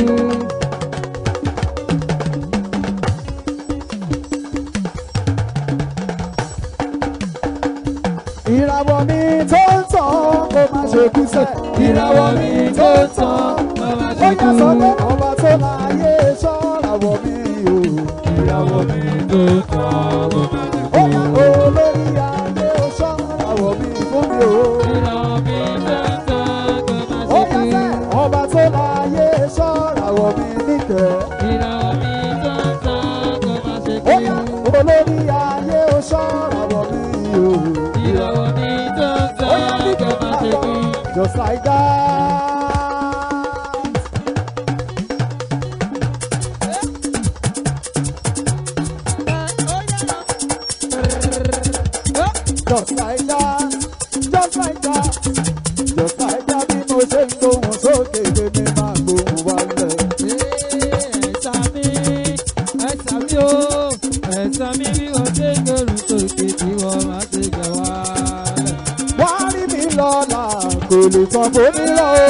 Speaker 1: Ìràwọ̀ mi tó ń tàn kó má ṣe kú sẹ́. Ìràwọ̀ mi tó ń tàn kó má ṣe kú. Ó yá sọ pé ọba tó láyé ṣọ́ràwọ̀ mi o. Ìràwọ̀ mi tó ń tàn kó má ṣe kú. Ó yá olórí ayé ṣọ́ràwọ̀ mi fún mi o. Ìràwọ̀ mi tó ń tàn kó má ṣe kú. Ó yá sẹ́ ọba tó láyé ṣọ́ràwọ̀ mi níkẹ́. Ìràwọ̀ mi tó ń tàn kó má ṣe kú. Ó yá olórí ayé ṣọ́ràwọ̀ mi o. Ìràwọ̀ mi tó ń tàn kó má ṣe kú. Just like that. Just like that. Just like that. Just like that. Bí mo ṣe ń gbóhùn sókè gbèmí máa gbóhùn wálẹ̀.
Speaker 2: Ẹ̀sà mi o, ẹ̀sà mi bí wọ́n ṣe ń gbèrú sókè tí wọ́n máa ṣe gẹ̀ wálẹ̀.
Speaker 1: Wá rí mi lọ́la kò lè tán kó ní lọ o.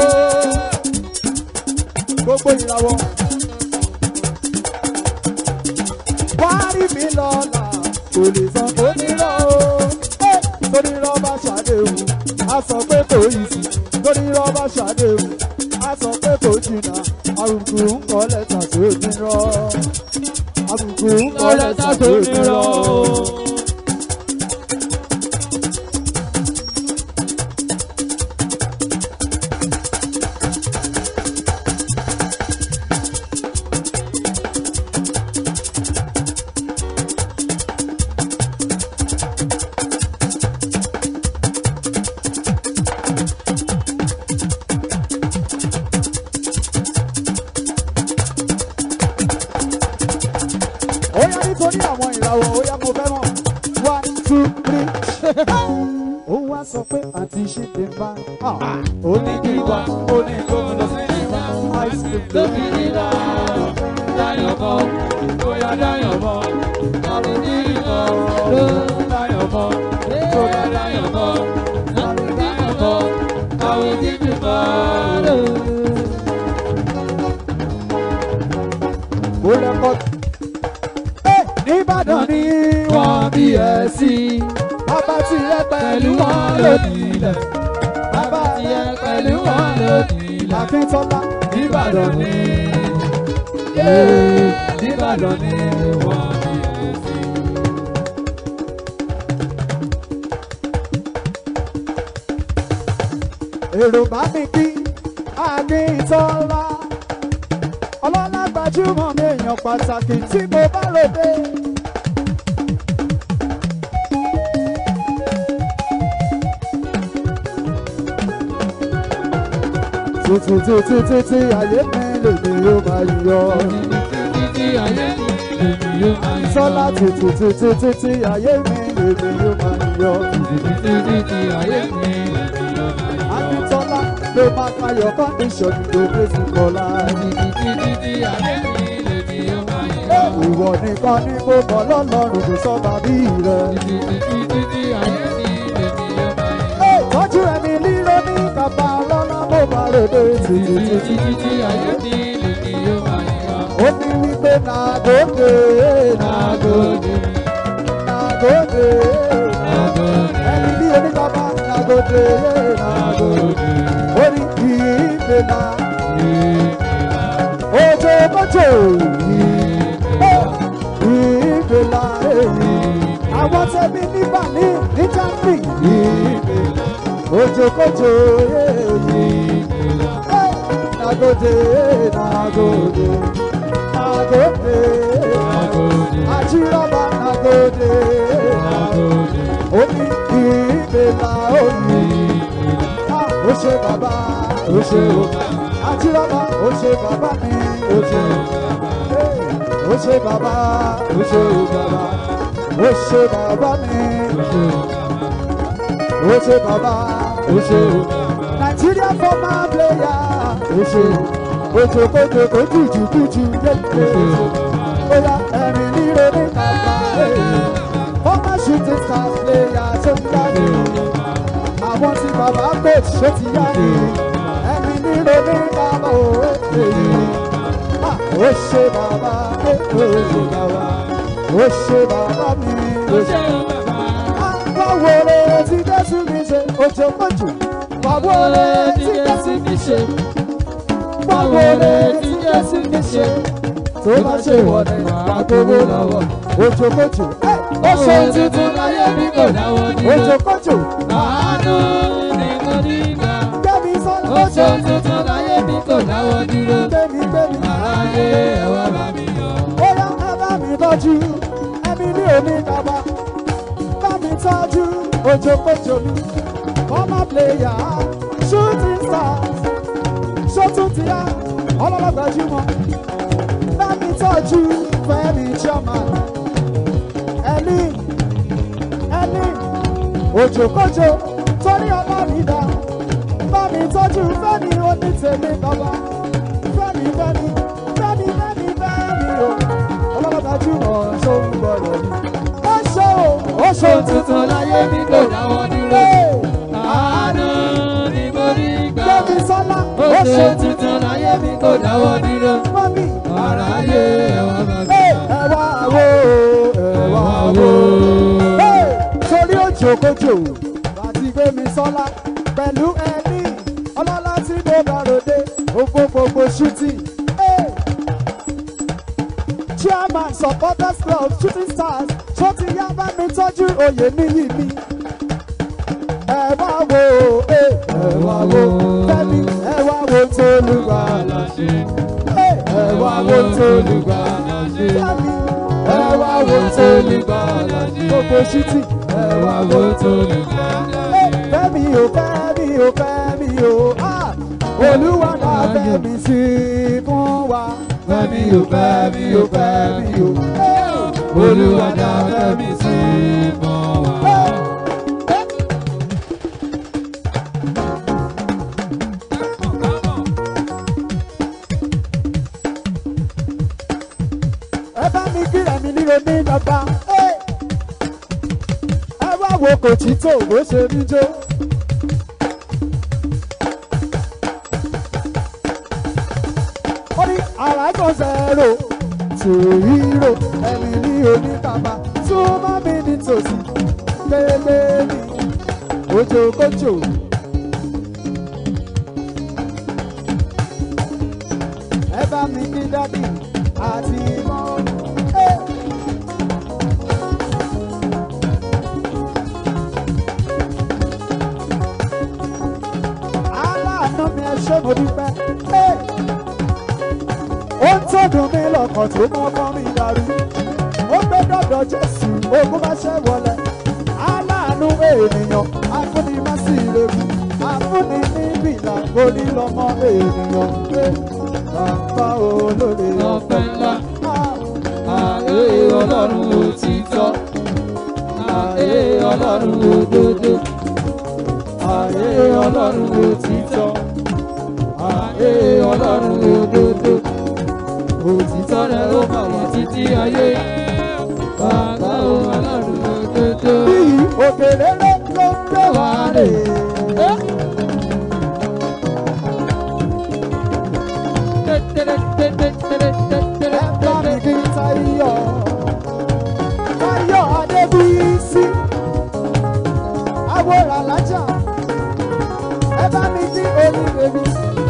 Speaker 1: Gbogbo ìràwọ̀. Wá rí mi lọ́la kò lè tán kó ní lọ o. Torí rọ́bà ṣàdéhùn, a sọ pé kò yìí sí. Torí rọ́bà ṣàdéhùn, a sọ pé kò jìnnà. Àbùkù ń kọ́ lẹ́tà tó ní rọ́. Àbùkù ń kọ́ lẹ́tà tó ní rọ́. Nítorí àwọn ìràwọ̀ ó yá mo fẹ́ mọ̀ 1, 2, 3. Ó wá sọ pé àti ṣíde bá ó ní kí wá ó ní kó lọ sí ìwà ice cream
Speaker 2: Lóbi nílá, dáyọ̀ mọ́, bóyá dáyọ̀ mọ́, àrùn ní ìmọ̀, ló dáyọ̀ mọ́, bóyá dáyọ̀ mọ́, àrùn ní ìmọ̀, àwọn ìdíjú mọ́ lò.
Speaker 1: Ó rẹ́kọ̀dì. Ìbàdàn ni wọ́n bí ẹ sí. Bàbá tirẹ̀ pẹ̀lú wọn lónìlẹ̀. Bàbá tirẹ̀ pẹ̀lú wọn lónìlẹ̀. Akintola Ìbàdàn ni.
Speaker 2: Ìbàdàn ni wọ́n bí ẹ sí.
Speaker 1: Èrò bá mi kí Akintola. Ọlọ́lá gbajúmọ̀ ní èèyàn pàtàkì tí mo bá ròde. Títí ayé mi lèmi yóò máa yọ.
Speaker 2: Títí ayé mi lèmi yóò máa yọ.
Speaker 1: Sọ́lá títí ayé mi lèmi yóò máa yọ.
Speaker 2: Títí ayé mi lèmi yóò máa yọ.
Speaker 1: Akintola ló máa payọ̀ condition tó gbé fún Kọ́lá.
Speaker 2: Títí ayé mi lèmi yóò máa yọ.
Speaker 1: Ìwọ nìkan ni mo mọ̀ lọ́lọ́run kò sọ́ba bí rẹ̀.
Speaker 2: Títí ayé mi lèmi yóò máa yọ.
Speaker 1: Tọ́jú ẹ̀mí lílo ní kàbá ọlọ́lá mo máa rèé
Speaker 2: Títí ayé mi lèmi yóò máa yọ.
Speaker 1: ó ní wípé nàgòdè
Speaker 2: Nàgòdè,
Speaker 1: nàgòdè ẹni bí oníkàbá nàgòdè nàgòdè ó ní ìgbéla òjò mọ́jò ìgbéla àwọn tẹ̀mí nígbà ní Germany òjò kòjò nàgòdè nàgòdè nàgòdè àjíròbá nàgòdè ó ní ìgbéla ó ní ó ṣe bàbá ó ṣe àjíròbá ó ṣe bàbá mi ó ṣe bàbá ó ṣe bàbá ó ṣe bàbá mi ó ṣe bàbá ó ṣe Nigeria former player ó ṣe ojokojo tó jùjùkújù yéé bóyá ẹ̀rín líle ní kàkà former shooting stars player tó ń jáde àwọn tí bàbá coach ṣó ti yá ni ẹ̀rín líle ní kàkà òwe èyí ó ṣe bàbá ó ṣe bàbá mi ó ṣe bàbá. Báwo lè ti Jésù mi ṣe ojokojo? Báwo lè ti Jésù mi ṣe? Báwo lè ti Jésù mi ṣe? Tó bá ṣe wọlé wà gbogbo lọ́wọ́. Ojokojo ó ṣe tuntun láyé mi kò dáwọ́ dúró. Ojokojo
Speaker 2: àánú ni mo ní gbà.
Speaker 1: Gbẹ̀mí sọ́nà
Speaker 2: Ó ṣe tuntun láyé mi kò dáwọ́ dúró.
Speaker 1: gbẹ̀mí.
Speaker 2: Aráyé ẹ wá bá mi yọ̀.
Speaker 1: Ó yá ẹ bá mi tọ́jú ẹ̀mí ní oníkàbá. Bá mi tọ́jú ojokojo mi. Former player shooting stars ṣótún ti yá ọlọ́lá gbajúmọ̀. Bá mi tọ́jú Fẹ́mi chairman ẹni ojokojo torí ọlọ́mìdá. Bá mi tọ́jú Fẹ́mi onítèmi bàbá. Fẹ́mi o ọlọ́lá gbajúmọ̀ ṣó ń gbọ́dọ̀ mi. Ó ṣó
Speaker 2: Tuntun láyé mi kò dáwọ́ dúró. Àánú ni mo ní gbà.
Speaker 1: Gbẹ̀mí sọ́lá
Speaker 2: Ó ṣe tuntun láyé mi kò dáwọ́ dúró.
Speaker 1: mọ́mí.
Speaker 2: Aráyé ẹ wá bá mi yọ̀.
Speaker 1: Ẹ wá wo. Torí òjòkójò láti gbé mi sọ́lá pẹ̀lú ẹni ọlọ́lá tí mo bá ròde gbogbo shooting. Chairman supporters club shooting stars tó ti yá bá mi tọ́jú oyè níyì mi. Ẹ wá wo Fẹ́mi ẹ wá wo Tolúgbàlà ṣe. Ẹ wá wo Tolúgbàlà ṣe. Fẹ́mi ẹ wá wo Tolúgbàlà ṣe. Gbogbo shooting ẹ wá wo Tolúgbàlà ṣe. Fẹ́mi o Olúwa dá Fẹ́mi sí fún wa. Fẹ́mi o
Speaker 2: Olúwa dá Fẹ́mi sí mọ́ wa.
Speaker 1: ẹ bá mi kí ẹ̀mí lílo ní bàbá. Ẹ wá wo Kòtítò bó ṣe rí jó. Ó ní àràjọ zero to hero ẹ̀mí ní oníkàbá súnmọ́ mi nítòsí gbélé mi ojokojo. Ẹ bá mi kí dádì àti mọ́. Aláàánú mi ẹ ṣé mo dúpẹ́. Ó ń tó dùn mí lọ́kàn tó mọ́ kọ́ mi dàrú. Ó gbé dọ̀dọ̀ Jésù, ogun bá ṣẹ́ wọlé. Aláàánú ènìyàn, afúnni má sí ìrèkù. Afúnni níbi ìlànà onílọ́mọ ènìyàn gbé. Bàbá olóore
Speaker 2: ọpẹ́ ńlá. Ààyè Ọlọ́run òtítọ́. Ààyè Ọlọ́run òdodo. Ààyè Ọlọ́run òtítọ́. Ààyè Ọlọ́run òdodo. Òtítọ́ rẹ̀ ó máa wà títí ayé. Bàbá Ọlọ́run òdodo.
Speaker 1: bí òkèlè ló ń gbé wá rè. Ẹ bá mi kí Táyọ̀. Táyọ̀ Adébísí. Àwòrán alájà. Ẹ bá mi kí Oyin bèbí.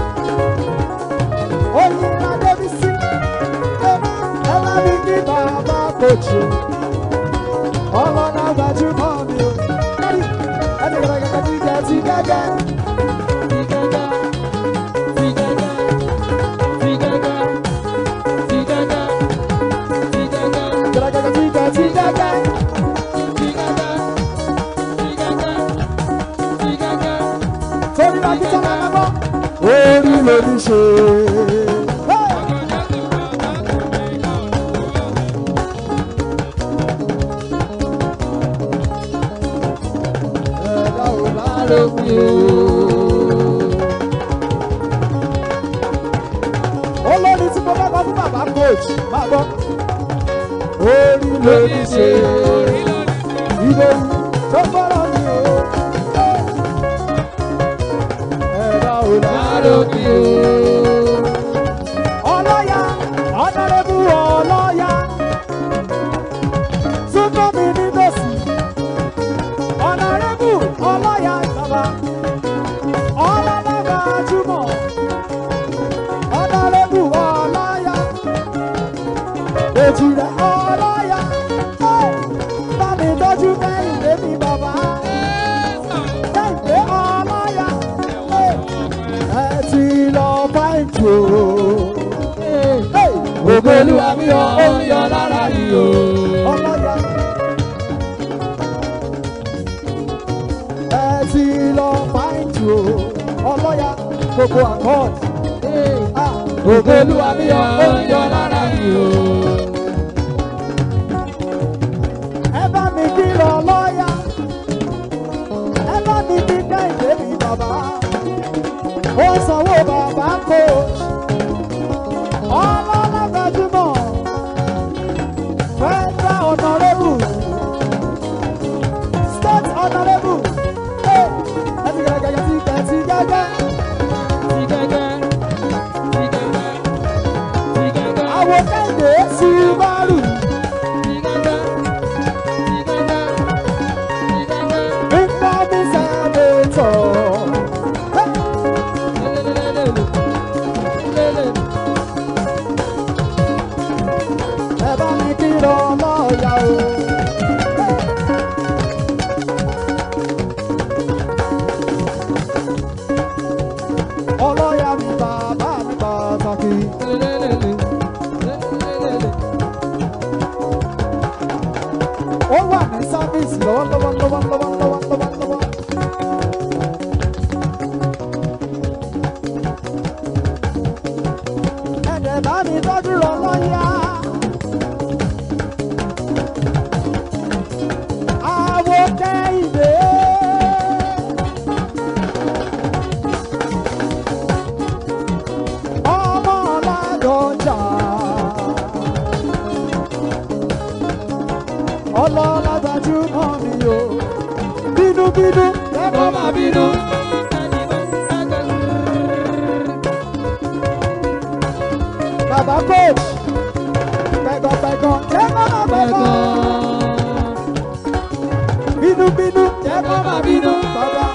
Speaker 1: Oyin Adébísí. Ẹ bá mi kí bàbá Kojú. Ọmọ náà gbajúmọ̀ mi o. Láti gàgàgà jíjẹ ti gẹ́gẹ́. Gàgàgà jíjẹ ti gẹ́gẹ́. Torí Akintola máa bọ́. Orí lórí ṣe. Ẹ̀dá ò lárògbé o. Olórí tí mo fẹ́ kọ́ fún bàbá coach máa bọ́. Orí lórí ṣe. Ìdòwú tó gbọ́dọ̀ mi o. Ẹ̀dá ò lárògbé o. Ọlọ́yà, ọ̀nàrẹ́bù ọlọ́yà. Súnmọ́ mi ní tòsí. Ọ̀nàrẹ́bù ọlọ́yà ìjọba. Ọlọ́lọ́gà jùmọ̀. Ọ̀nàrẹ́bù ọlọ́yà. Èjì rẹ̀ ọlọ́yà. Bá mi tọ́jú Kẹ́hìndé mi bàbá. Kẹ́hìndé ọlọ́yà. Ẹ ti lọ báyìí o.
Speaker 2: Ògo Olúwa mi yọ, ó ń yọ lára yìí o.
Speaker 1: Ọlọ́yà. Ẹ ti lọ báyìí o. Ọlọ́yà gbogbo àkọ́ọ̀tì.
Speaker 2: Ògo Olúwa mi yọ, ó ń yọ lára yìí o.
Speaker 1: Ẹ bá mi kí lọ lọ́yà. Ẹ bá mi kí Kẹ́hìndé mi bàbá. Ó sanwó bàbá coach. Ọlọ́lá gbajúmọ̀. Federal honourable. State honourable. Ẹ ti gẹ́gẹ́ ti gẹ́ ti gẹ́gẹ́. Àwọn Kẹ́hìndé Subaru. Incoming senator. Ẹ bá mi kí lọ lọ́ọ̀yà o. Ọlọ́yà mi bàbá mi pàtàkì. Ó wà ní sáfíìsì lọ́wọ́lọ́wọ́. Ẹ̀jẹ̀ bá mi tọ́jú lọ lọ́yà. Àwo Kẹ́hìndé. Ọmọ Ọládọjà. Ọlọ́lá gbajúmọ̀ mi o. Bínúbínú lẹ́kọ̀ọ́ máa bínú. Bàbá coach. Pẹ̀gàn lẹ́kọ̀ọ́ máa pẹ̀gàn. Bínúbínú lẹ́kọ̀ọ́ máa bínú. Bàbá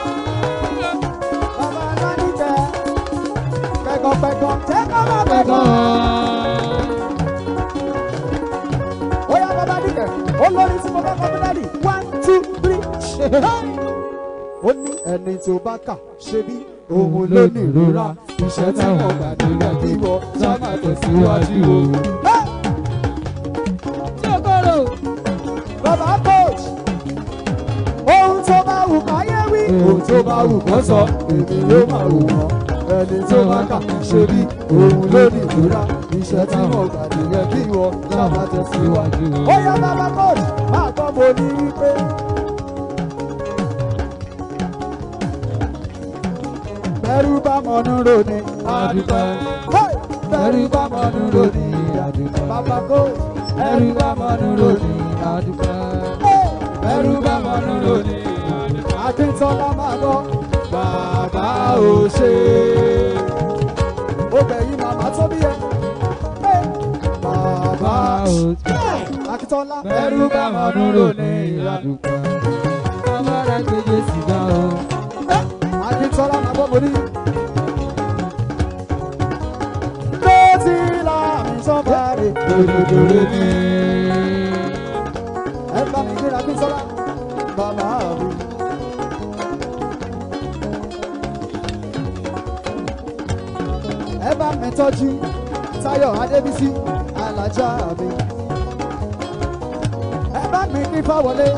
Speaker 1: Lánìkẹ́. Pẹ̀gàn lẹ́kọ̀ọ́ máa pẹ̀gàn. ó ní ẹni tó bá kà ṣe bí òun ló ní ìrora iṣẹ́ tí wọ́n gbà nílẹ̀ kí wọ́n ṣá máa tẹ̀síwájú o. Bàbá coach, ohun tó bá wù káyé wí, ohun tó bá wù kán sọ, èmi ló máa wù wọ́n. Ẹni tó bá kà ṣe bí òun ló ní ìrora iṣẹ́ tí wọ́n gbà nílẹ̀ kí wọ́n ṣá máa tẹ̀síwájú o. Ó yá bàbá coach, máa gbọ́ mo ní wípé. Bẹ́rù bá mọ̀nú ròní, àdúgbò. Bẹ́rù bá mọ̀nú ròní, àdúgbò. Bàbá coach, bẹ́rù bá mọ̀nú ròní, àdúgbò. Bẹ́rù bá mọ̀nú ròní, àdúgbò. Akintola máa gbọ́, bàbá ò ṣe. Ó bẹ̀yìn màmá tó bí ẹ. Bàbá ò ṣe. Akintola, bẹ́rù bá mọ̀nú ròní, àdúgbò. Bàbá rẹ̀ gbèjè sìgá o. Akintola máa gbọ́ mo ní. Lọ́tí láàmì sọ́bàrì dòdòdòdò ní. Ẹ bá mi gbéra Akintola, bàbá mi. Ẹ bá mi tọ́jú Táyọ̀ Adébísí, alájà mi. Ẹ bá mi kí Fáwọlé.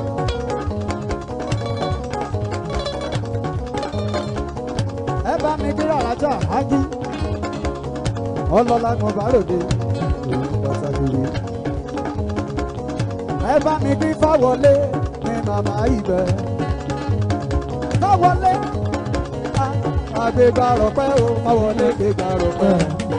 Speaker 1: Ẹ bá mi kí alájà Ágí. Ọlọ́lá kan bá ròde. Ẹ bá mi kí Fáwọlé ní màmá ibẹ̀. Fáwọlé àgbégbá rọpẹ́ o, Fáwọlé gbégbá rọpẹ́.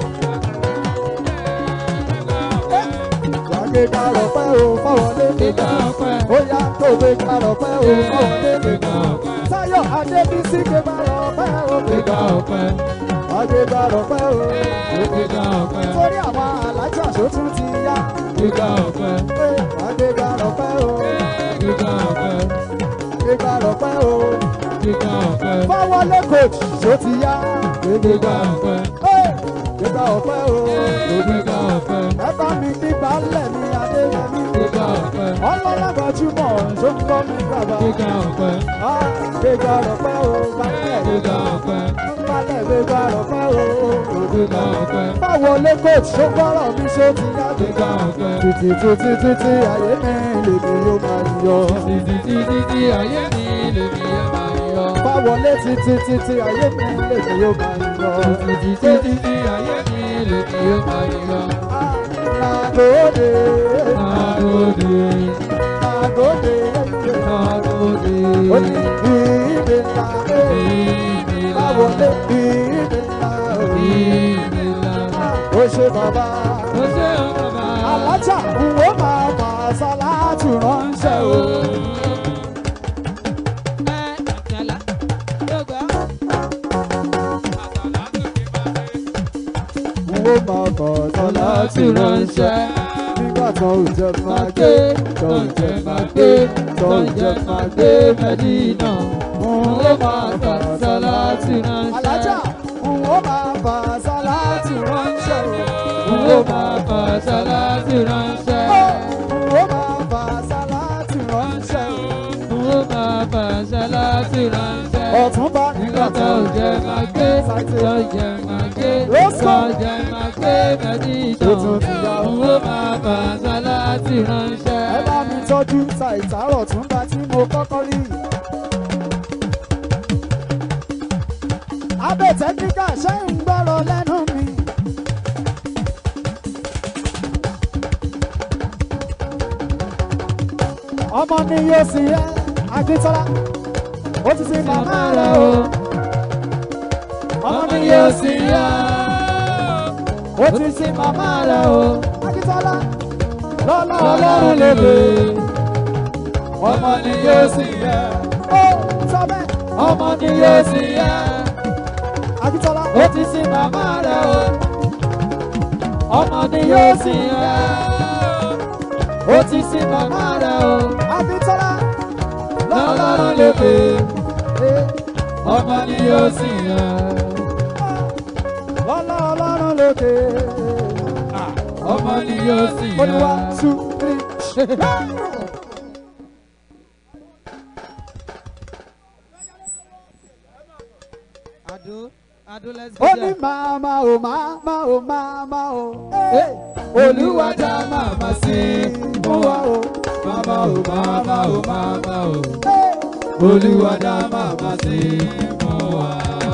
Speaker 1: Àgbégbá rọpẹ́ o, Fáwọlé gbégbá rọpẹ́. Ó yá tó gbégbá rọpẹ́ o, Fáwọlé gbégbá rọpẹ́. Táyọ̀ Adébísí gbégbá rọpẹ́ o, gbégbá rọpẹ́. Àgbégbá rọpẹ́ o, gbégbá rọpẹ́. Torí àwọn alájà tó tún ti yá. Gbégbá rọpẹ́. Àgbégbá rọpẹ́ o, gbégbá rọpẹ́. Gbégbá rọpẹ́ o, gbégbá rọpẹ́. Fáwọlé coach tó ti yá. Gbégbá rọpẹ́. Gbégbá rọpẹ́ o, gbégbá rọpẹ́. Ẹ bá mi ní balẹ̀ ní Adéyẹmí. Gbégbá rọpẹ́. Ọlọ́lá gbajúmọ̀ tó ń kọ́ mi bàbá. Gbégbá rọpẹ́. Gbégbá rọpẹ́ o, balẹ̀. Gbégbá rọpẹ́. Balẹ̀ gbégbá rọpẹ́ o, gbégbá rọpẹ́. Fáwọlé coach tó gbọ́rọ̀ mi ṣó ti yá. Gbégbá rọpẹ́. Títí ayé mi lèmi yóò máa yọ.
Speaker 2: Títí ayé mi lèmi yóò máa yọ.
Speaker 1: Fáwọlé títí ayé mi lèmi yóò máa yọ.
Speaker 2: Títí ayé mi lèmi yóò máa yọ.
Speaker 1: Nagode,
Speaker 2: Nagode,
Speaker 1: nagode,
Speaker 2: Nagode.
Speaker 1: ó ní ìbílà, Fáwọlé ìbílà,
Speaker 2: Ìbílà.
Speaker 1: ó ṣe bàbá.
Speaker 2: Ó ṣe bàbá.
Speaker 1: Alájà n ó máa fà sálátù ránṣẹ́ o. N ó máa fà sálátù ránṣẹ́. Nígbà tó ń jẹ máa gbé, tó ń jẹ máa gbé, tó ń jẹ máa gbé Mẹ́dínà. N ó máa fà sálátù ránṣẹ́. Alájà n ó máa fà sálátù ránṣẹ́ o.
Speaker 2: N ó máa fà sálátù ránṣẹ́.
Speaker 1: N ó máa fà sálátù ránṣẹ́ o.
Speaker 2: N ó máa fà sálátù ránṣẹ́.
Speaker 1: Ọ̀túnba
Speaker 2: Nígbà tó ń jẹ máa gbé, tó ń jẹ máa gbé, tó ń jẹ máa gbé Mẹ́dínà. N ó máa fà sálátù ránṣẹ́.
Speaker 1: ẹ bá mi tọ́jú ta ìtàrọ̀ Ọ̀túnba tí mo kọ́kọ́ rí. Abẹ́ tẹ́kíkà ṣé ń gbọ́rọ̀ lẹ́nu mi. Ọmọ ni yóò sì yẹ Akintola, ó ti sin màmá rẹ̀ o. Ọmọ ni yóò sì yẹ, ó ti sin màmá rẹ̀ o. Akintola, lọ́lá Ọlọ́run lèlè. Ọmọ ni yóò sì yẹ, ó sọ bẹ́ẹ̀. Ọmọ ni yóò sì yẹ, Akintola, ó ti sin màmá rẹ̀ o. Ọmọ ni yóò sì yẹ, ó ti sin màmá rẹ̀ o. Akintola, lọ́lá Ọlọ́run lèlè.
Speaker 2: Ọmọ ni yóò sì yẹ.
Speaker 1: Lọ́lá Ọlọ́run lókè.
Speaker 2: Ọmọ ni yóò sì yẹ.
Speaker 1: Olúwa 2, 3. ó ní màmá o màmá o màmá o Olúwa dá màmá sí fún wa o màmá o màmá o màmá o Olúwa dá màmá sí fún wa.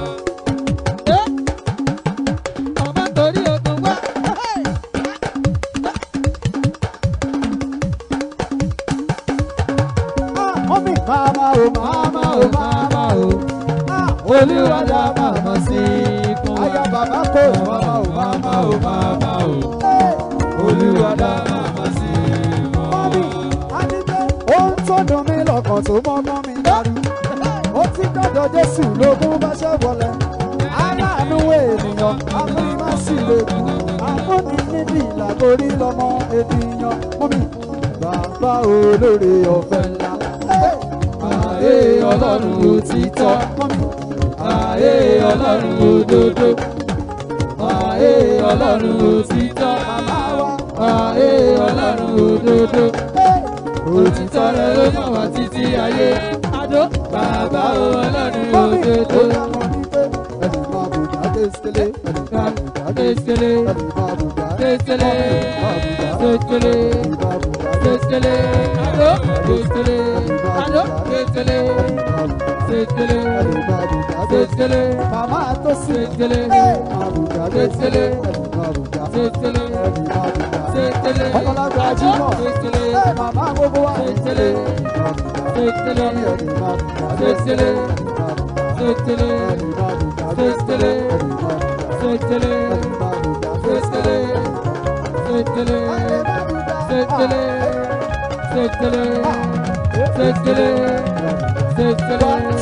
Speaker 2: ọmọ torí ogun wá.
Speaker 1: Mọ́mí màmá o màmá o màmá o
Speaker 2: Olúwa dá màmá sí fún wa.
Speaker 1: aya bàbá kò màmá o màmá o màmá o
Speaker 2: Olúwa dá màmá sí fún wa.
Speaker 1: mọ́mí Ajinde ohun tó dùn mí lọ́kàn tó mọ́mọ́ mi dàrú ó ti dọ́dọ̀ Jésù lógún bá ṣe wọlé aláàánú ènìyàn afúnimásí lè kú afúnni níbi ìlàgórí lọ́mọ ènìyàn mọ́mí bàbá olóore ọ̀fẹ́ ńlá.
Speaker 2: Ààyè Ọlọ́run òtítọ́. Ààyè Ọlọ́run òdodo. Ààyè Ọlọ́run òtítọ́. Ààyè Ọlọ́run òdodo. Òtítọ́ rẹ̀ ló mọ̀ wá títí ayé. Adó bàbá Ọlọ́run òdodo. Tẹ́sílẹ̀, tẹ́sílẹ̀, tẹ́sílẹ̀, tẹ́sílẹ̀, adó, tẹ́sílẹ̀, adó, tẹ́sílẹ̀, tẹ́sílẹ̀, tẹ́sílẹ̀,
Speaker 1: Mama tó sí
Speaker 2: tẹ́sílẹ̀, tẹ́sílẹ̀, tẹ́sílẹ̀, tẹ́sílẹ̀,
Speaker 1: ọmọlágbà
Speaker 2: adó,
Speaker 1: jímọ̀
Speaker 2: tẹ́sílẹ̀,
Speaker 1: màmá gbogbo wa
Speaker 2: tẹ́sílẹ̀, tẹ́sílẹ̀, tẹ́sílẹ̀, tẹ́sílẹ̀, tẹ́sílẹ̀. Setele, setele, setele, setele, setele, setele, setele.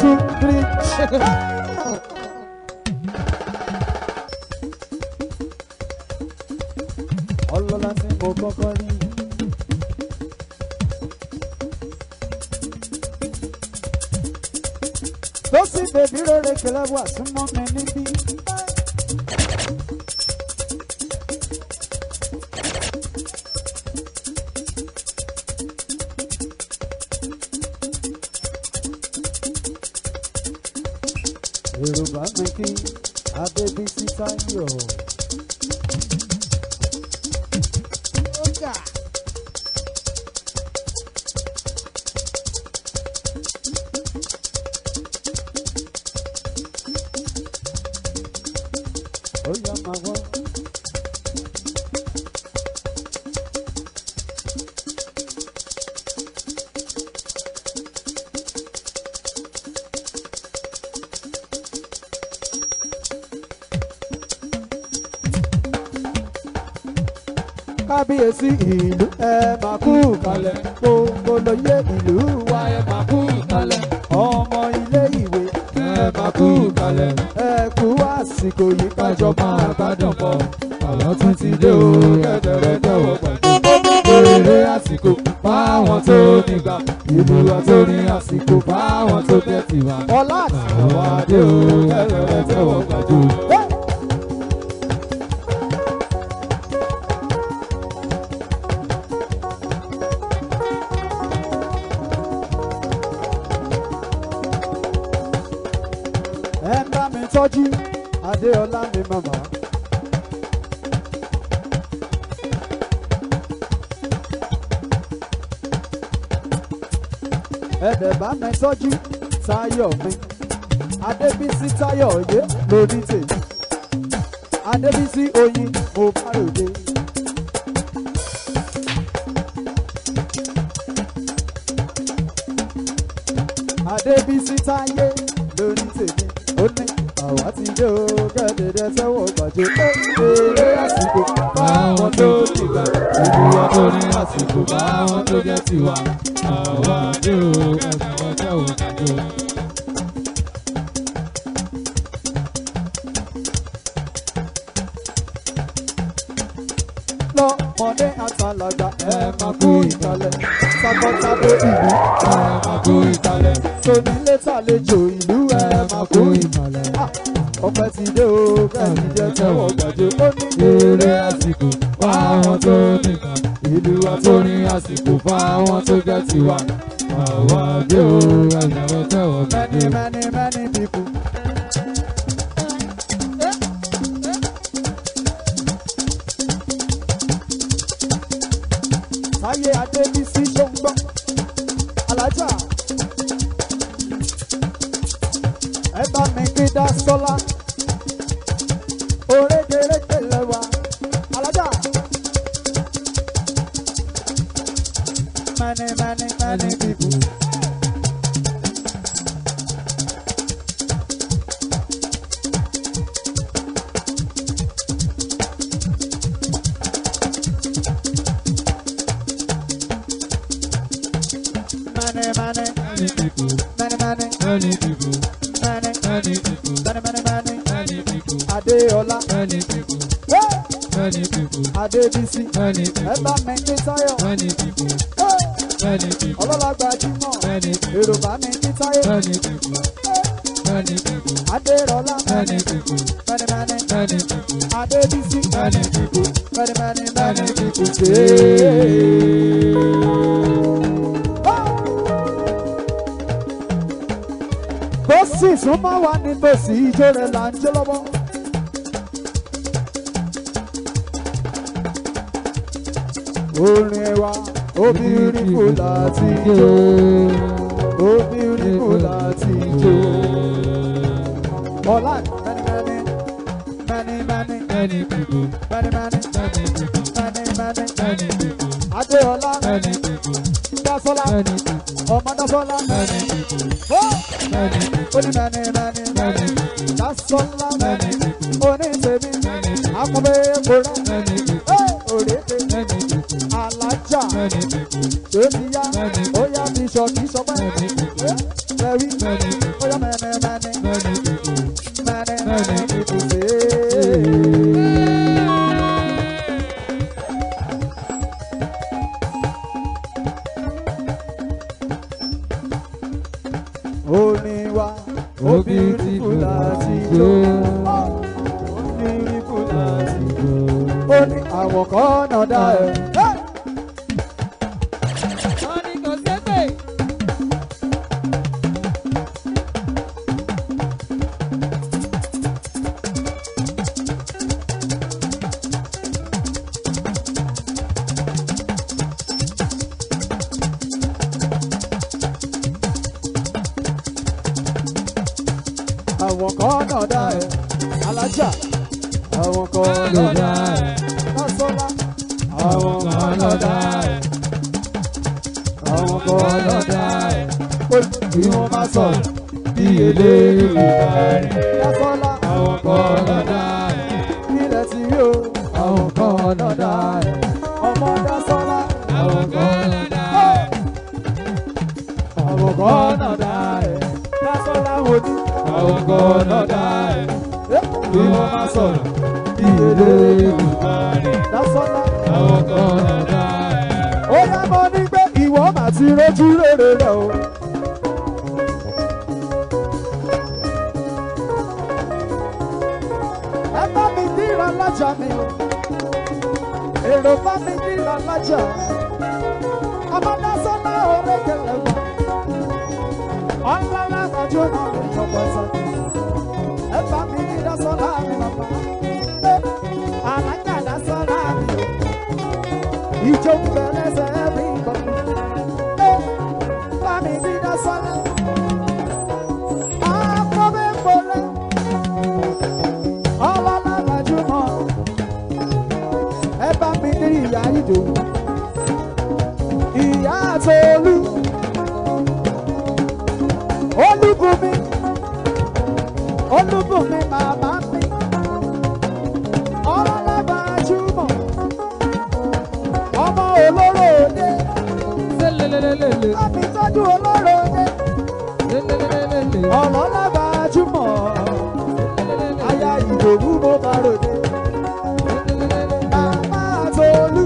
Speaker 1: 1, 2, 3. Ọlọ́lá tí mo kọ́kọ́ rí. Tó sì bèbí rere kẹlẹ́ wà súnmọ́ mi níbí. Yorùbá mi kí Adébísí Táyọ̀. Ó yá máa wọ́. Kábíyèsí ìlú ẹ máa kú kalẹ̀ gbogbo lóye ìlú wa ẹ máa kú kalẹ̀ ọmọ ilé ìwé ẹ máa kú kalẹ̀ ẹ kú àsìkò yìí kájọ máa gbádùn pọ̀ àlọ́ tún ti dé o kẹ́tẹ̀rẹ́ tẹ̀wọ̀ pẹ̀lú eré àsìkò fáwọn tó nígbà ìlú wa tó ní àsìkò fáwọn tó jẹ́ tiwa ọlá àti àwọn adé o kẹ́tẹ̀rẹ́ tẹ̀wọ̀ pẹ̀lú. Ẹ bá mi tọ́jú Adéọlá mi màmá. Ẹ dẹ̀ bá mi tọ́jú Táyọ̀ mi. Adébísí Táyọ̀ yé lórí tèmi. Adébísí Oyin mo bá ròde. Adébísí Táyé lórí tèmi. Ó ní àwa ti dé o kẹ́dẹ̀ẹ́dẹ́ tẹ́wọ̀ gbàjọ. Eré àsìkò
Speaker 2: Báwọn tó dìgbà, ìlú wa tó ní àsìkò, báwọn tó jẹ́ tiwa, àwa dé o, ẹ̀sìn ọjọ́ òkàjọ.
Speaker 1: lọ́mọdé àtàlàgbà ẹ máa kú ìkàlẹ̀. Takọtabo ìlú ẹ máa kú ìkàlẹ̀. Tonílé tàlejò ìlú ẹ máa kú ìkàlẹ̀. Ọpẹ́ ti dé o kẹ́ni jẹ́ tẹ́wọ̀ gbàjọ. Ó ní
Speaker 2: Eré àsìkò, báwọn tó nìkan, ìlú wa tó ní àsìkò, báwọn tó jẹ́ tiwa, àwa dé o, ẹ̀sìn ọjọ́ òkàjọ.
Speaker 1: many people. táyé adébísí ṣó ń gbọ́ alájà ẹ bá mi kí dá sọ́lá orékèrékè lẹ́wà alájà many people. Adeola, Adebisi, Eba Mengitayo, Ọlọ́lágbà Jímọ̀, Yorùbá Mengitayo, Aderola, Adebisi, many Bọ́sì súnmọ́ wa ní tòsí ijó rẹ̀ là ń jó lọ́wọ́. Orin wa, ó beautiful láti jó, ó beautiful láti jó. Ọlá many people, Adéọlá, Dásọ́lá, ọmọ Dásọ́lá, ó ní Dásọ́lá, oní tèmi, akọ̀bẹ̀ kóra, òrèké, alájà, tèmi yá, ó yá mi sọ kì í sọ pé, lẹ́wí, ó yá mẹ́ni. Orin wa, ó beautiful láti jó, ó beautiful láti jó. Ó ní àwọn kan náà dá ẹ.
Speaker 2: Wọ́n ní kò ṣépè.
Speaker 1: Àwọn kan náà dá ẹ, alájà. Àwọn kan náà dá ẹ, Dásọ́lá. Àwọn kan náà dá ẹ, àwọn kan náà dá ẹ. Kí wọ́n má sọ̀rọ̀ bí eléyìí rẹ̀. Dásọ́lá. Àwọn kan náà dá ẹ, ilẹ̀ ti rí o. Àwọn kan náà dá ẹ, ọmọ Dásọ́lá. Àwọn kan náà dá ẹ, àwọn kan náà dá ẹ. Dásọ́lá wo ni? Àwọn kan náà dá ẹ, bí wọ́n má sọ̀rọ̀ bí eléyìí rẹ̀. Dásọ́lá. Àwọn kan náà dá ẹ. Ó yá mọ́ ní pé ìwọ mà ti rójú rere rẹ̀ o. Ẹ bá mi díra lájà mi o, èrò bá mi díra lájà. Ọmọ Dásọ́lá orékèlè wà, ọlọ́lá àjọ náà lè jọpọ̀ sọ́kè. Ẹ bá mi ní Dásọ́lá mi bàbá, alájà Dásọ́lá mi o. Ìjọ ń bẹ lẹ́sẹ̀ ẹ̀rí ìbọn. Bá mi ní Dásọ́lá. Àpò mi ń bolẹ̀, ọlọ́lá gbajúmọ̀. Ẹ bá mi ní ìyá Ìdòwú, ìyá Àtolú, Olúbùnmi, Olúbùnmi màmá mi, ọlọ́lá gbajúmọ̀, ọmọ olóró òde, láti tọ́jú olóró òde, ọlọ́lá gbajúmọ̀, aya Ìdòwú mo bá ròde, màmá Àtolú,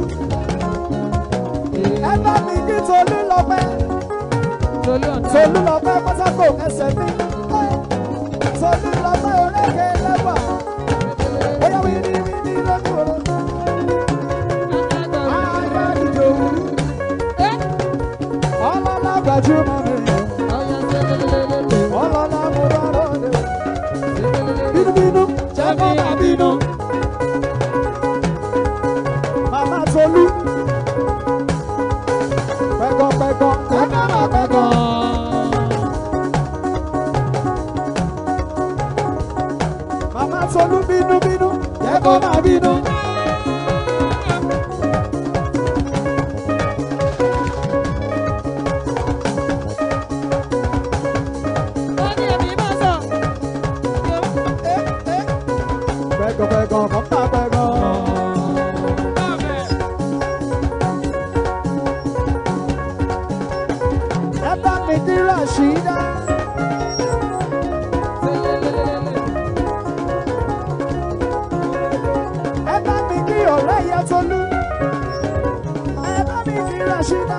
Speaker 1: ẹ bá mi ní Tolú lọ́pẹ́, Tolú lọ́pẹ́ pátákó ẹsẹ̀ mi, Tolú lọ́pẹ́ orékè lẹ́wà, ó yá wíní lójú oró. Aya Ìdòwú, ọlọ́lá gbajúmọ̀ mi, ọlọ́lá mo bá ròde, bínúbínú jẹ́ kó má bínú. Màmá Tolú, ọ̀rẹ́ yẹ Tolú. Ẹ bá mi kí Rashida.